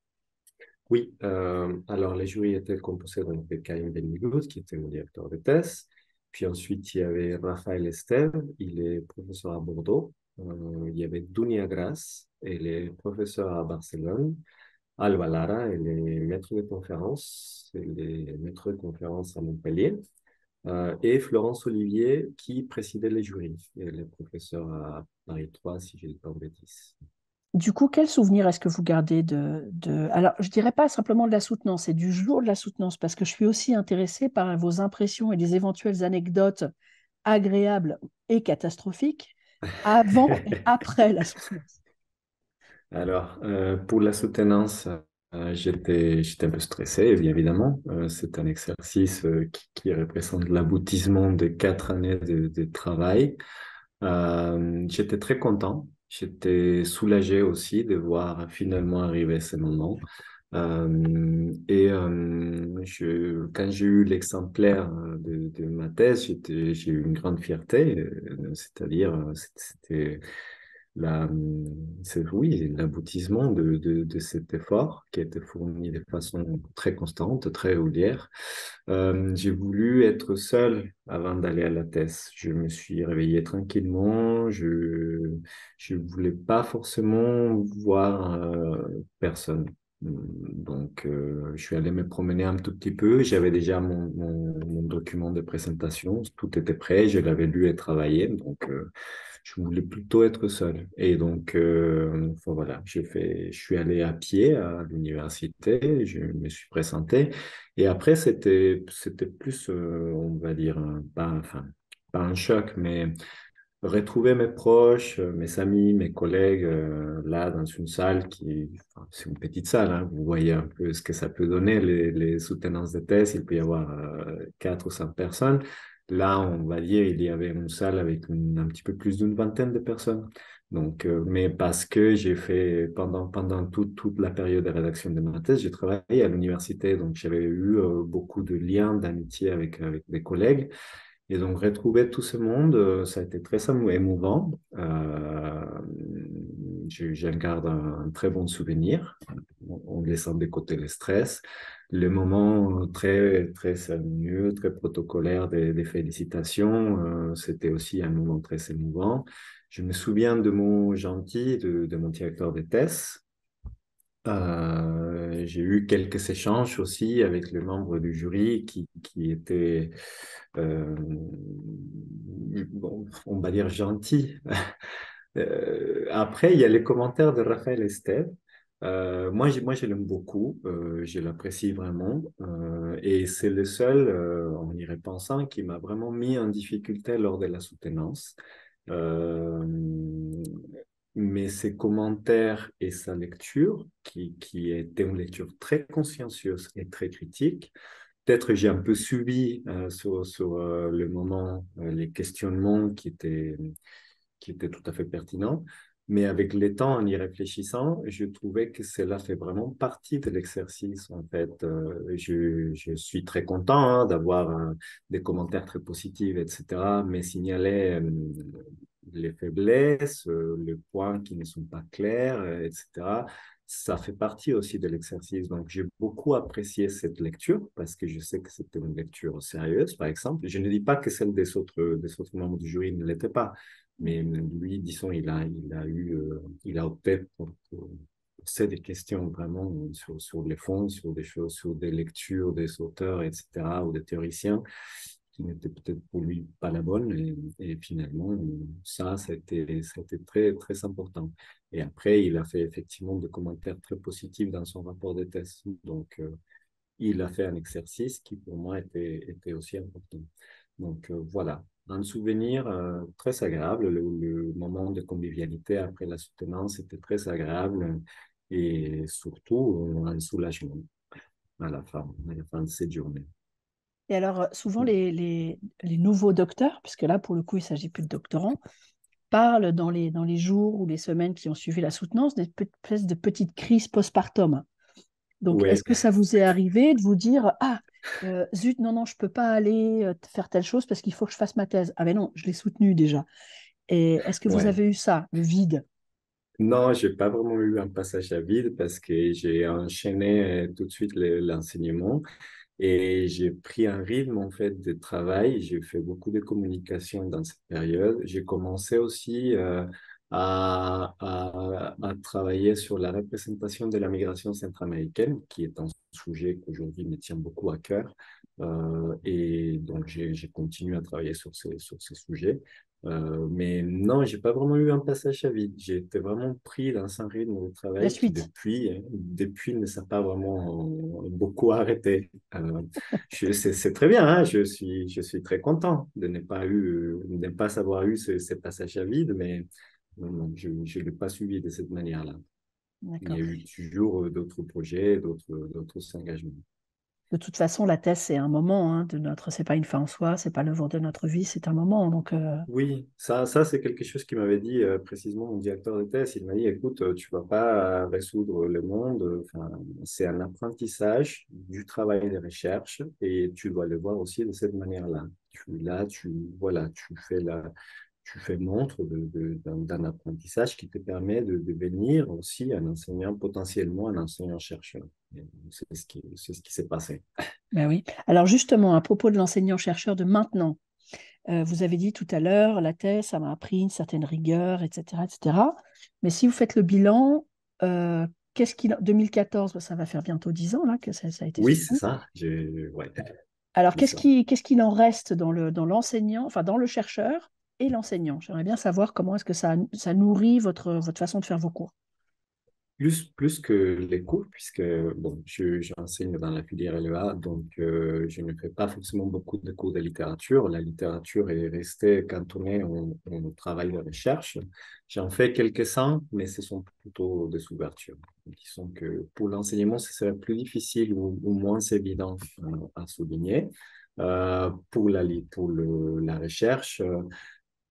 Oui, euh, alors les jurys étaient composés donc, de Karim Benligoud, qui était mon directeur de thèse. Puis ensuite, il y avait Raphaël Estève, il est professeur à Bordeaux. Euh, il y avait Dunia Gras, elle est professeure à Barcelone. Alba Lara, elle est maître de conférence, elle est maître de conférence à Montpellier. Euh, et Florence Olivier qui présidait les jurys. Elle est professeure à Paris trois, si je ne dis pas de bêtises. Du coup, quel souvenir est-ce que vous gardez de, de... Alors, je dirais pas simplement de la soutenance, c'est du jour de la soutenance, parce que je suis aussi intéressée par vos impressions et les éventuelles anecdotes agréables et catastrophiques avant et après la soutenance. Alors, euh, pour la soutenance, euh, j'étais, j'étais un peu stressé, bien évidemment. Euh, c'est un exercice euh, qui, qui représente l'aboutissement de quatre années de, de travail. Euh, j'étais très content. J'étais soulagé aussi de voir finalement arriver ce moment. Euh, et euh, je, quand j'ai eu l'exemplaire de, de ma thèse, j'étais, j'ai eu une grande fierté, euh, c'est-à-dire euh, c'était la, c'est, oui, l'aboutissement de, de, de cet effort qui a été fourni de façon très constante, très régulière. Euh, j'ai voulu être seul avant d'aller à la thèse. Je me suis réveillé tranquillement. Je je voulais pas forcément voir euh, personne. Donc, euh, je suis allé me promener un tout petit peu. J'avais déjà mon, mon, mon document de présentation. Tout était prêt. Je l'avais lu et travaillé. Donc, euh, je voulais plutôt être seul. Et donc, euh, enfin, voilà, j'ai fait, je suis allé à pied à l'université. Je me suis présenté. Et après, c'était, c'était plus, euh, on va dire, un- pas, enfin, pas un choc, mais retrouver mes proches, euh, mes amis, mes collègues, euh, là, dans une salle qui, enfin, c'est une petite salle, hein, vous voyez un peu ce que ça peut donner, les, les soutenances de thèse, il peut y avoir euh, quatre ou cinq personnes. Là, on va dire, il y avait une salle avec une- un petit peu plus d'une vingtaine de personnes. Donc, euh, mais parce que j'ai fait, pendant, pendant toute, toute la période de rédaction de ma thèse, j'ai travaillé à l'université, donc j'avais eu euh, beaucoup de liens d'amitié avec, avec des collègues. Et donc, retrouver tout ce monde, euh, ça a été très émou- émouvant. Euh, je- J'en garde un, un très bon souvenir, en en laissant de côté le stress. Le moment très, très sérieux, très protocolaire des, des félicitations, euh, c'était aussi un moment très émouvant. Je me souviens de mon gentil, de, de mon directeur de thèse. Euh, j'ai eu quelques échanges aussi avec le membre du jury qui, qui était, euh, bon, on va dire gentil. Euh, après, il y a les commentaires de Raphaël Estève. Euh, moi, j'ai- moi, je l'aime beaucoup, euh, je l'apprécie vraiment, euh, et c'est le seul, euh, en y repensant, qui m'a vraiment mis en difficulté lors de la soutenance. Euh, mais ses commentaires et sa lecture, qui, qui était une lecture très consciencieuse et très critique, peut-être j'ai un peu suivi euh, sur, sur euh, le moment euh, les questionnements qui étaient, qui étaient tout à fait pertinents, mais avec le temps, en y réfléchissant, je trouvais que cela fait vraiment partie de l'exercice. En fait, euh, je, je suis très content hein, d'avoir euh, des commentaires très positifs, et cetera, mais signaler euh, les faiblesses, euh, les points qui ne sont pas clairs, euh, et cetera. Ça fait partie aussi de l'exercice. Donc, j'ai beaucoup apprécié cette lecture parce que je sais que c'était une lecture sérieuse, par exemple. Je ne dis pas que celle des autres, des autres membres du jury ne l'était pas, mais lui, disons, il a, il a eu, euh, il a opté pour, pour c'est des questions vraiment sur, sur les fonds, sur des choses, sur des lectures des auteurs, et cetera, ou des théoriciens qui n'étaient peut-être pour lui pas la bonne. Et, et finalement, ça, ça a été, ça a été très, très important. Et après, il a fait effectivement des commentaires très positifs dans son rapport de thèse. Donc, euh, il a fait un exercice qui pour moi était, était aussi important. Donc euh, voilà, un souvenir euh, très agréable. Le, le moment de convivialité après la soutenance était très agréable et surtout euh, un soulagement à la fin, à la fin de cette journée. Et alors, euh, souvent, les, les, les nouveaux docteurs, puisque là, pour le coup, il ne s'agit plus de doctorants, parlent dans les, dans les jours ou les semaines qui ont suivi la soutenance des pe- espèces de petites crises postpartum. Donc, est-ce Ouais, que ça vous est arrivé de vous dire, ah, euh, zut, non, non, je ne peux pas aller euh, faire telle chose parce qu'il faut que je fasse ma thèse. Ah, mais non, je l'ai soutenue déjà. Et est-ce que vous ouais. avez eu ça, le vide? Non, j'ai pas vraiment eu un passage à vide parce que j'ai enchaîné euh, tout de suite le- l'enseignement. Et j'ai pris un rythme en fait de travail. J'ai fait beaucoup de communication dans cette période. J'ai commencé aussi euh, à, à, à travailler sur la représentation de la migration centra-américaine, qui est un sujet qu'aujourd'hui me tient beaucoup à cœur. Euh, et donc j'ai j'ai continué à travailler sur ces sur ces sujets. Euh, mais non, j'ai pas vraiment eu un passage à vide. J'ai été vraiment pris dans un rythme de La travail qui suite. depuis, depuis ne s'est pas vraiment beaucoup arrêté. Euh, je- c'est c'est très bien, hein, je suis, je suis très content de ne pas eu, de ne pas avoir eu ce, ce passage à vide, mais non, non, je ne l'ai pas suivi de cette manière-là. Il y D'accord. a eu toujours euh, d'autres projets, d'autres, d'autres engagements. De toute façon, la thèse, c'est un moment hein, de notre, c'est pas une fin en soi, c'est pas l'œuvre de notre vie, c'est un moment. Donc, euh, Oui, ça, ça c'est quelque chose qui m'avait dit euh, précisément mon directeur de thèse. Il m'a dit, écoute, euh, tu vas pas euh, résoudre le monde. euh, Enfin, c'est un apprentissage du travail de recherche et tu dois le voir aussi de cette manière-là. Tu, là, tu, voilà, tu fais la, tu fais montre de, de- d'un, d'un apprentissage qui te permet de devenir aussi un enseignant, potentiellement un enseignant-chercheur. Et C'est ce qui, c'est ce qui s'est passé. ben oui. Alors justement, à propos de l'enseignant-chercheur de maintenant, euh, vous avez dit tout à l'heure, la thèse, ça m'a appris une certaine rigueur, et cetera, et cetera. Mais si vous faites le bilan, euh, qu'est-ce qu'il, deux mille quatorze, ben, ça va faire bientôt dix ans là que ça, ça a été Oui, c'est soutenu. ça. J'ai, ouais, Alors c'est qu'est-ce ça. qui, qu'est-ce qu'il en reste dans le, dans l'enseignant, enfin dans le chercheur et l'enseignant? J'aimerais bien savoir comment est-ce que ça, ça nourrit votre, votre façon de faire vos cours. Plus, plus que les cours, puisque bon, je, j'enseigne dans la filière L E A, donc euh, je ne fais pas forcément beaucoup de cours de littérature. La littérature est restée cantonnée en, en travail de recherche. J'en fais quelques-uns, mais ce sont plutôt des ouvertures. Disons que pour l'enseignement, ce serait plus difficile ou, ou moins évident euh, à souligner. Euh, pour la, li- pour le, la recherche,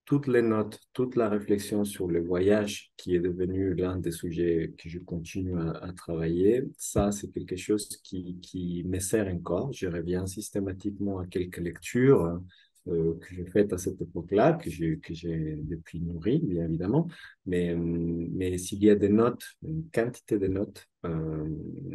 toutes les notes, toute la réflexion sur le voyage, qui est devenu l'un des sujets que je continue à, à travailler, ça, c'est quelque chose qui, qui me sert encore. Je reviens systématiquement à quelques lectures euh, que j'ai faites à cette époque-là, que j'ai, que j'ai depuis nourri, bien évidemment. Mais, euh, mais s'il y a des notes, une quantité de notes euh,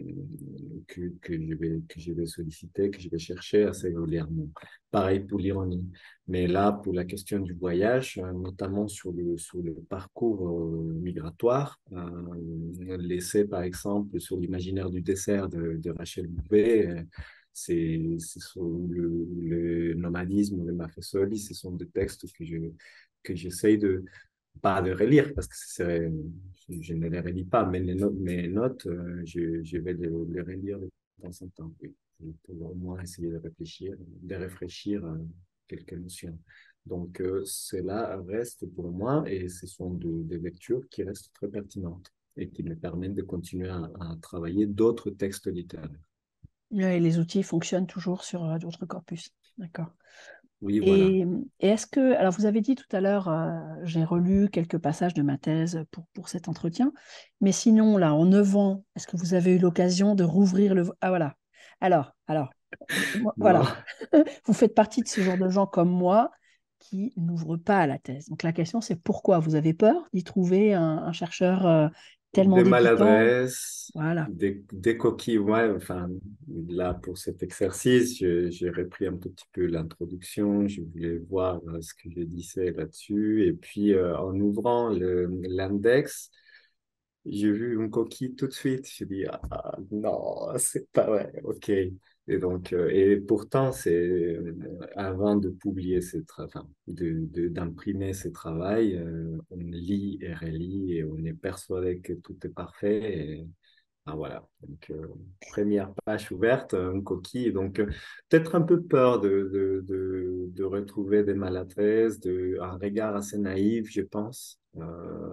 que, que je vais, que je vais solliciter, que je vais chercher assez régulièrement. Pareil pour l'ironie. Mais là, pour la question du voyage, euh, notamment sur le, sur le parcours euh, migratoire, euh, l'essai, par exemple, sur l'imaginaire du dessert de, de Rachel Bouvet, euh, c'est, c'est sur le, le nomadisme de Mafessoli, ce sont des textes que je, que j'essaye de, pas de relire, parce que ce serait, je ne les relis pas, mais les notes, mes notes, euh, je, je vais les, les relire de temps en temps, oui, pour au moins essayer de réfléchir, de réfléchir à quelques notions. Donc, euh, cela reste pour moi, et ce sont de- des lectures qui restent très pertinentes et qui me permettent de continuer à, à travailler d'autres textes littéraires. Et les outils fonctionnent toujours sur euh, d'autres corpus. D'accord. Oui, voilà. Et, et est-ce que, alors vous avez dit tout à l'heure, euh, j'ai relu quelques passages de ma thèse pour, pour cet entretien, mais sinon, là, en neuf ans, est-ce que vous avez eu l'occasion de rouvrir le... Ah voilà. Alors, alors, moi- Non, voilà. Vous faites partie de ce genre de gens comme moi qui n'ouvrent pas la thèse. Donc la question, c'est pourquoi vous avez peur d'y trouver un, un chercheur euh, tellement des débutant? maladresses, Voilà. des, des coquilles, ouais, enfin, là, pour cet exercice, je- j'ai repris un tout petit peu l'introduction, je voulais voir euh, ce que je disais là-dessus, et puis euh, en ouvrant le, l'index, j'ai vu une coquille tout de suite, j'ai dit, ah non, c'est pas vrai, ok. Et donc, euh, et pourtant, c'est euh, avant de publier ces travaux, enfin, de, de- d'imprimer ces travaux, euh, on lit et relit et on est persuadé que tout est parfait. Et, ah, voilà. Donc, euh, première page ouverte, euh, une coquille. Donc, euh, peut-être un peu peur de, de, de, de retrouver des maladresses, de, un regard assez naïf, je pense, euh,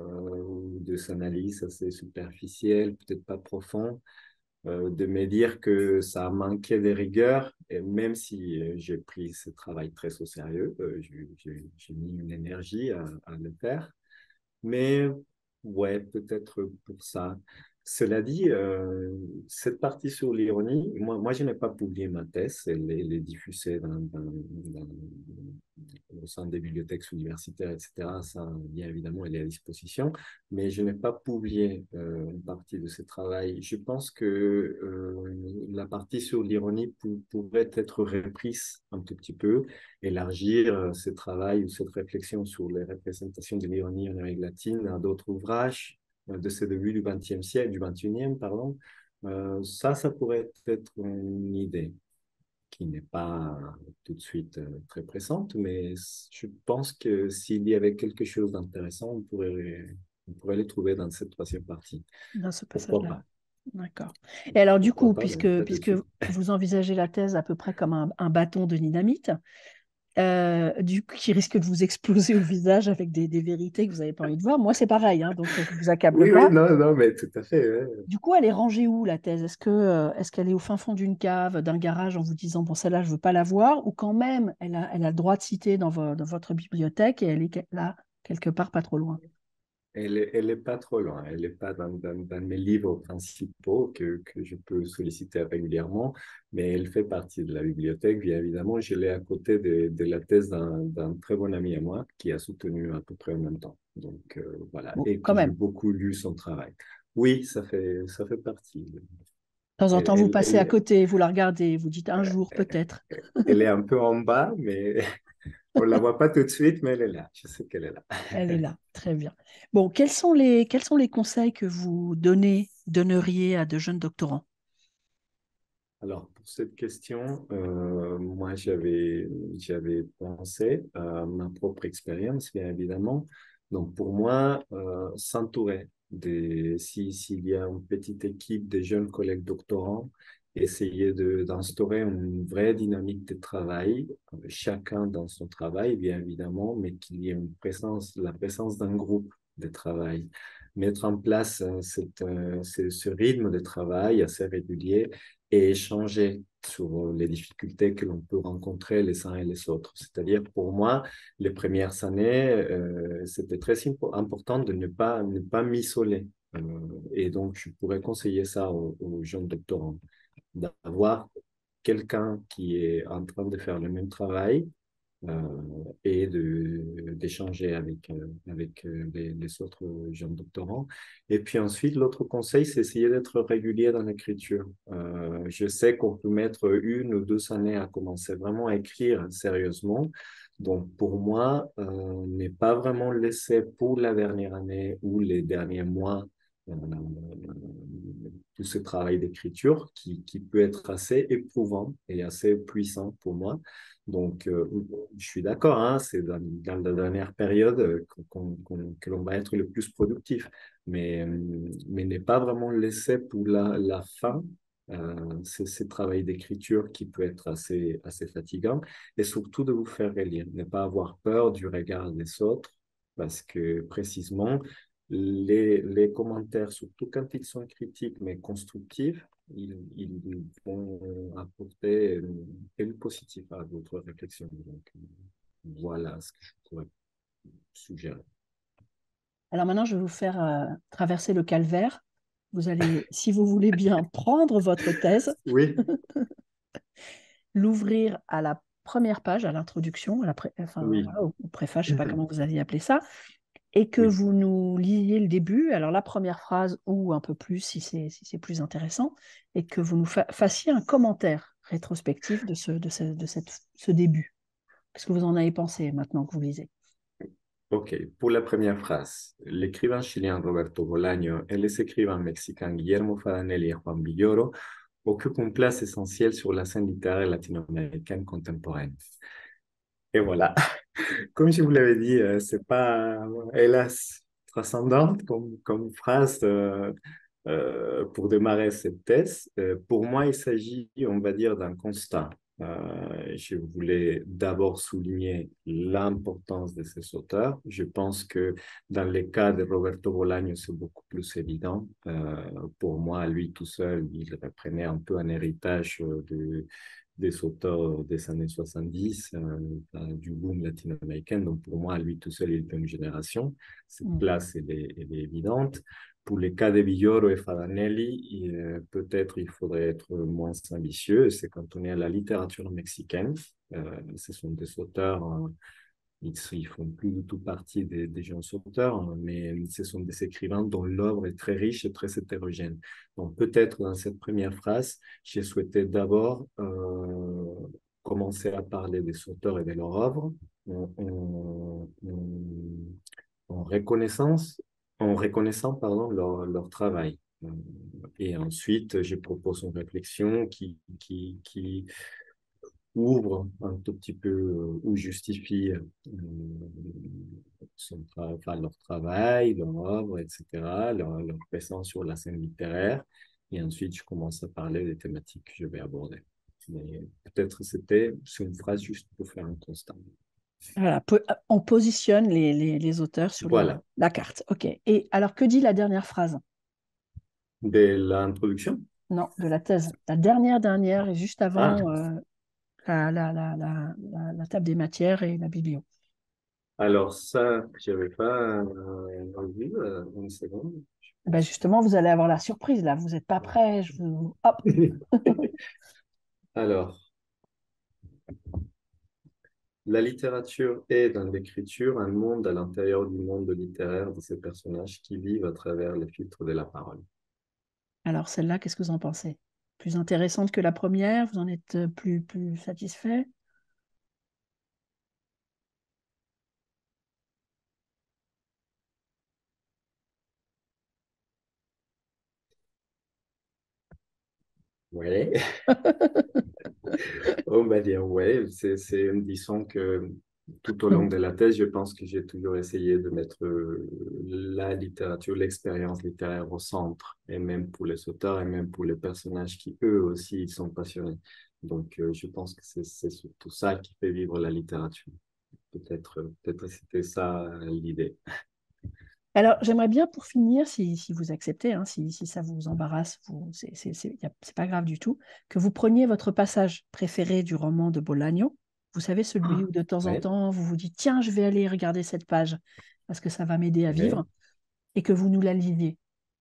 ou de s'analyse assez superficielle, peut-être pas profond, euh, de me dire que ça a manqué de rigueur, et même si euh, j'ai pris ce travail très au sérieux, euh, j'ai j'ai- j'ai mis une énergie à, à le faire, mais ouais, peut-être pour ça. Cela dit, euh, cette partie sur l'ironie, moi, moi, je n'ai pas publié ma thèse, elle, est elle est diffusée dans, dans, dans, au sein des bibliothèques universitaires, et cetera. Ça, bien évidemment, elle est à disposition, mais je n'ai pas publié euh, une partie de ce travail. Je pense que euh, la partie sur l'ironie pour, pourrait être reprise un tout petit peu, élargir euh, ce travail ou cette réflexion sur les représentations de l'ironie en Amérique latine à d'autres ouvrages euh, de ce début du vingtième siècle, du vingt et unième, pardon. Euh, ça, ça pourrait être une idée qui n'est pas tout de suite euh, très pressante, mais je pense que s'il y avait quelque chose d'intéressant, on pourrait, on pourrait le trouver dans cette troisième partie. Dans ce Pourquoi passage-là. pas? D'accord. Et alors, du Pourquoi coup, pas, mais puisque, pas tout de puisque suite. vous envisagez la thèse à peu près comme un, un bâton de dynamite, euh, du, qui risque de vous exploser au visage avec des, des vérités que vous n'avez pas envie de voir, moi, c'est pareil, hein, donc je ne vous accable Oui, oui, pas. non, non, mais tout à fait. Ouais. Du coup, elle est rangée où, la thèse? Est-ce que, euh, est-ce qu'elle est au fin fond d'une cave, d'un garage, en vous disant, bon, celle-là, je ne veux pas la voir, ou quand même, elle a, elle a le droit de citer dans, vo- dans votre bibliothèque et elle est que- là, quelque part, pas trop loin. Elle est, elle est pas trop loin. Elle n'est pas dans, dans, dans mes livres principaux que, que je peux solliciter régulièrement, mais elle fait partie de la bibliothèque. Bien évidemment, je l'ai à côté de, de la thèse d'un d'un très bon ami à moi qui a soutenu à peu près en même temps. Donc, euh, voilà. Bon, Et quand que j'ai même. beaucoup lu son travail. Oui, ça fait, ça fait partie. De temps en Elle, temps, vous elle, passez à elle, côté, vous la regardez, vous dites un jour peut-être. elle est un peu en bas, mais on ne la voit pas tout de suite, mais elle est là. Je sais qu'elle est là. Elle est là, très bien. Bon, quels sont les, quels sont les conseils que vous donnez, donneriez à de jeunes doctorants? Alors, pour cette question, euh, moi, j'avais, j'avais pensé à ma propre expérience, bien évidemment. Donc, pour moi, euh, s'entourer des, si, s'il y a une petite équipe de jeunes collègues doctorants, essayer de, d'instaurer une vraie dynamique de travail, euh, chacun dans son travail, bien évidemment, mais qu'il y ait une présence, la présence d'un groupe de travail. Mettre en place euh, cette, euh, ce, ce rythme de travail assez régulier et échanger sur les difficultés que l'on peut rencontrer les uns et les autres. C'est-à-dire, pour moi, les premières années, euh, c'était très impo- important de ne pas, ne pas m'isoler. Euh, et donc, je pourrais conseiller ça aux, aux jeunes doctorants, d'avoir quelqu'un qui est en train de faire le même travail euh, et de, d'échanger avec, euh, avec euh, les, les autres jeunes doctorants. Et puis ensuite, l'autre conseil, c'est essayer d'être régulier dans l'écriture. Euh, je sais qu'on peut mettre une ou deux années à commencer vraiment à écrire sérieusement. Donc, pour moi, euh, n'est pas vraiment laisser pour la dernière année ou les derniers mois euh, tout ce travail d'écriture qui, qui peut être assez éprouvant et assez puissant pour moi. Donc, euh, je suis d'accord, hein, c'est dans, dans la dernière période euh, qu'on, qu'on- que l'on va être le plus productif, mais, euh, mais n'est pas vraiment laissé pour la, la fin. Euh, c'est ce travail d'écriture qui peut être assez, assez fatigant et surtout de vous faire relire, ne pas avoir peur du regard des autres parce que précisément, les, les commentaires, surtout quand ils sont critiques mais constructifs, ils, ils vont apporter euh, quelque positif à votre réflexion. Donc, euh, voilà ce que je pourrais suggérer. Alors maintenant, je vais vous faire euh, traverser le calvaire. Vous allez, si vous voulez bien, prendre votre thèse, Oui, l'ouvrir à la première page, à l'introduction, à la pré- enfin, oui, voilà, au au préface, je ne sais pas comment vous allez appeler ça, et que oui. vous nous lisiez le début, alors la première phrase ou un peu plus si c'est si c'est plus intéressant, et que vous nous fa- fassiez un commentaire rétrospectif de ce, de ce, de cette, ce début. Qu'est-ce que vous en avez pensé maintenant que vous lisez? Ok, pour la première phrase, l'écrivain chilien Roberto Bolaño et les écrivains mexicains Guillermo Fadanelli et Juan Villoro occupent une place essentielle sur la scène littéraire latino-américaine contemporaine. Et voilà. Comme je vous l'avais dit, euh, c'est pas, euh, hélas, transcendante comme, comme phrase euh, euh, pour démarrer cette thèse. Euh, pour moi, il s'agit, on va dire, d'un constat. Euh, je voulais d'abord souligner l'importance de ces auteurs. Je pense que dans le cas de Roberto Bolaño, c'est beaucoup plus évident. Euh, pour moi, lui tout seul, il reprenait un peu un héritage euh, de des auteurs des années soixante-dix, euh, euh, du boom latino-américain. Donc, pour moi, lui tout seul, il est une génération. Cette Mm. place, elle est, elle est évidente. Pour les cas de Villoro et Fadanelli, il, euh, peut-être il faudrait être moins ambitieux. C'est quand on est à la littérature mexicaine. Euh, ce sont des auteurs euh, ils ne font plus du tout partie des, des jeunes auteurs, hein, mais ce sont des écrivains dont l'œuvre est très riche et très hétérogène. Donc peut-être dans cette première phrase, j'ai souhaité d'abord euh, commencer à parler des auteurs et de leur œuvre en, en, en- en reconnaissance, en reconnaissant pardon, leur, leur travail. Euh, Et ensuite, je propose une réflexion qui, qui, qui ouvre un tout petit peu euh, ou justifie euh, son tra- enfin, leur travail, leur œuvre, et cetera, leur, leur présence sur la scène littéraire. Et ensuite, je commence à parler des thématiques que je vais aborder. Mais peut-être c'était c'est une phrase juste pour faire un constat. Voilà, po- on positionne les, les, les auteurs sur le, Voilà, la carte. OK. Et alors, que dit la dernière phrase? dès l'introduction. Non, de la thèse. La dernière, dernière, et juste Ah, avant euh, la, la, la, la, la- la table des matières et la biblio. alors ça, je n'avais pas euh, envie, euh, une seconde. Je Ben pense justement, vous allez avoir la surprise là. Vous n'êtes pas prêts. Je vous... Hop. que- Alors, la littérature est, dans l'écriture, un monde à l'intérieur du monde littéraire de ces personnages qui vivent à travers le filtre de la parole. Alors, celle-là, qu'est-ce que vous en pensez? Plus intéressante que la première? Vous en êtes euh, plus, plus satisfait? Ouais, on va dire ouais. C'est, c'est, disons que tout au long de la thèse, je pense que j'ai toujours essayé de mettre euh, la littérature, l'expérience littéraire au centre, et même pour les auteurs et même pour les personnages qui, eux aussi, ils sont passionnés. Donc, euh, je pense que c'est c'est surtout ça qui fait vivre la littérature. Peut-être, peut-être c'était ça euh, l'idée. Alors, j'aimerais bien pour finir, si, si vous acceptez, hein, si, si ça vous embarrasse, vous, c'est c'est- c'est- y a- c'est pas grave du tout, que vous preniez votre passage préféré du roman de Bolaño. Vous savez, celui où Ah, de temps en oui, temps, vous vous dites, tiens, je vais aller regarder cette page parce que ça va m'aider à vivre, oui. et que vous nous la lisiez.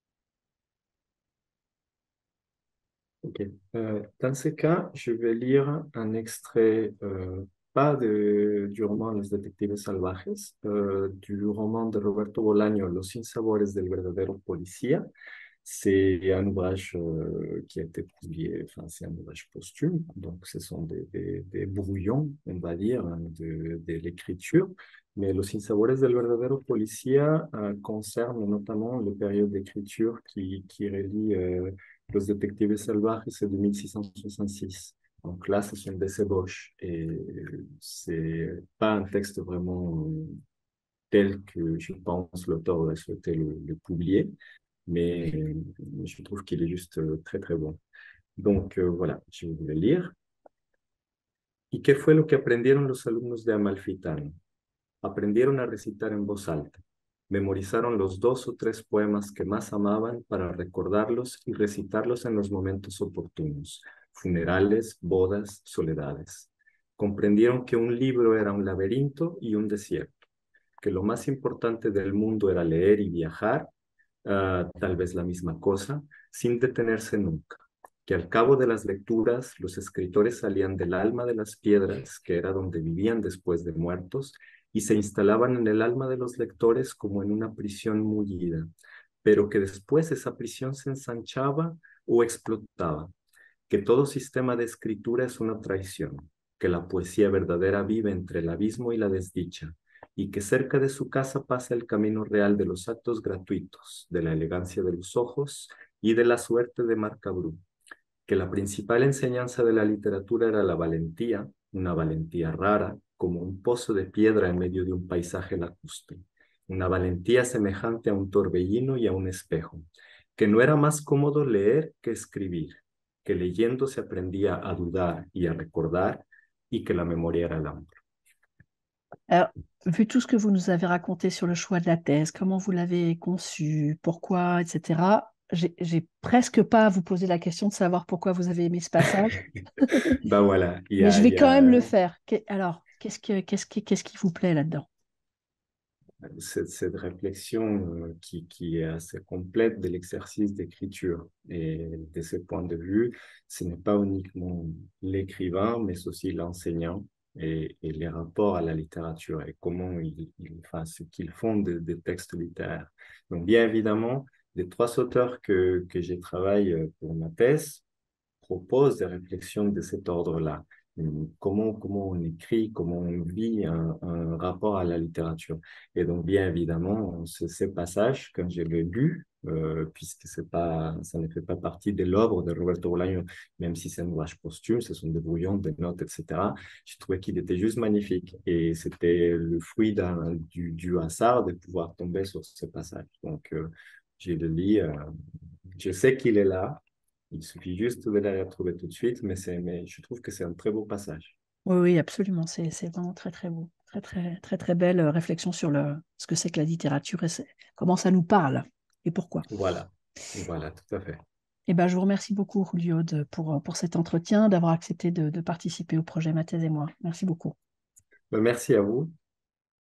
Ok. Euh, dans ce cas, je vais lire un extrait, euh, pas de, du roman Los Detectives Salvajes, euh, du roman de Roberto Bolaño, Los Sinsabores del Verdadero Policía. C'est un ouvrage euh, qui a été publié, enfin, c'est un ouvrage posthume, donc ce sont des, des, des brouillons, on va dire, hein, de, de l'écriture. Mais Los Sinsabores del Verdadero Policía euh, concerne notamment le période d'écriture qui, qui relie euh, Los Detectives Salvajes de mille six cent soixante-six. Donc là, ce sont des ébauches et c'est pas un texte vraiment euh, tel que je pense l'auteur aurait souhaité le, le publier, mais euh, je trouve qu'il est juste euh, très très bon. Donc euh, voilà, je vais le lire. ¿Y qué fue lo que aprendieron los alumnos de Amalfitano? Aprendieron a recitar en voz alta. Memorizaron los dos o tres poemas que más amaban para recordarlos y recitarlos en los momentos oportunos, funerales, bodas, soledades. Comprendieron que un libro era un laberinto y un desierto, que lo más importante del mundo era leer y viajar, uh, tal vez la misma cosa, sin detenerse nunca, que al cabo de las lecturas los escritores salían del alma de las piedras, que era donde vivían después de muertos, y se instalaban en el alma de los lectores como en una prisión mullida, pero que después esa prisión se ensanchaba o explotaba, que todo sistema de escritura es una traición, que la poesía verdadera vive entre el abismo y la desdicha, y que cerca de su casa pasa el camino real de los actos gratuitos, de la elegancia de los ojos y de la suerte de Marcabrú, que la principal enseñanza de la literatura era la valentía, una valentía rara, como un pozo de piedra en medio de un paisaje lacustre, una valentía semejante a un torbellino y a un espejo, que no era más cómodo leer que escribir, que leyendo se aprendía a dudar y a recordar, y que la memoria era el amor. Alors, vu tout ce que vous nous avez raconté sur le choix de la thèse, comment vous l'avez conçue, pourquoi, et cetera, j'ai j'ai presque pas à vous poser la question de savoir pourquoi vous avez aimé ce passage, Ben voilà, il y mais je a, il vais y quand même a le faire. Que- Alors, qu'est-ce que, qu'est-ce qui, qu'est-ce qui vous plaît là-dedans? cette, cette réflexion euh, qui, qui est assez complète de l'exercice d'écriture. Et de ce point de vue, ce n'est pas uniquement l'écrivain, mais aussi l'enseignant et, et les rapports à la littérature et comment ils, ils, enfin, ce qu'ils font des de textes littéraires. Donc, bien évidemment, les trois auteurs que, que j'ai travaillé pour ma thèse propose des réflexions de cet ordre-là. Comment, comment on écrit, comment on vit un, un rapport à la littérature. Et donc, bien évidemment, ce, ces passages, quand je l'ai lu, euh, puisque c'est pas, ça ne fait pas partie de l'œuvre de Roberto Bolaño, même si c'est un ouvrage posthume, ce sont des brouillons, des notes, et cetera. Je trouvais qu'il était juste magnifique. Et c'était le fruit d'un, du, du hasard de pouvoir tomber sur ce passage. Donc, euh, je le lis, euh, je sais qu'il est là, il suffit juste de la retrouver tout de suite, mais, c'est, mais je trouve que c'est un très beau passage. Oui, oui, absolument. C'est c'est vraiment très, très beau. Très, très, très, très belle euh, réflexion sur le, ce que c'est que la littérature et c'est- comment ça nous parle et pourquoi. Voilà, voilà, tout à fait. Eh ben, je vous remercie beaucoup, Julio, de- pour, pour cet entretien, d'avoir accepté de, de participer au projet Ma thèse et moi. Merci beaucoup. Ben, merci à vous.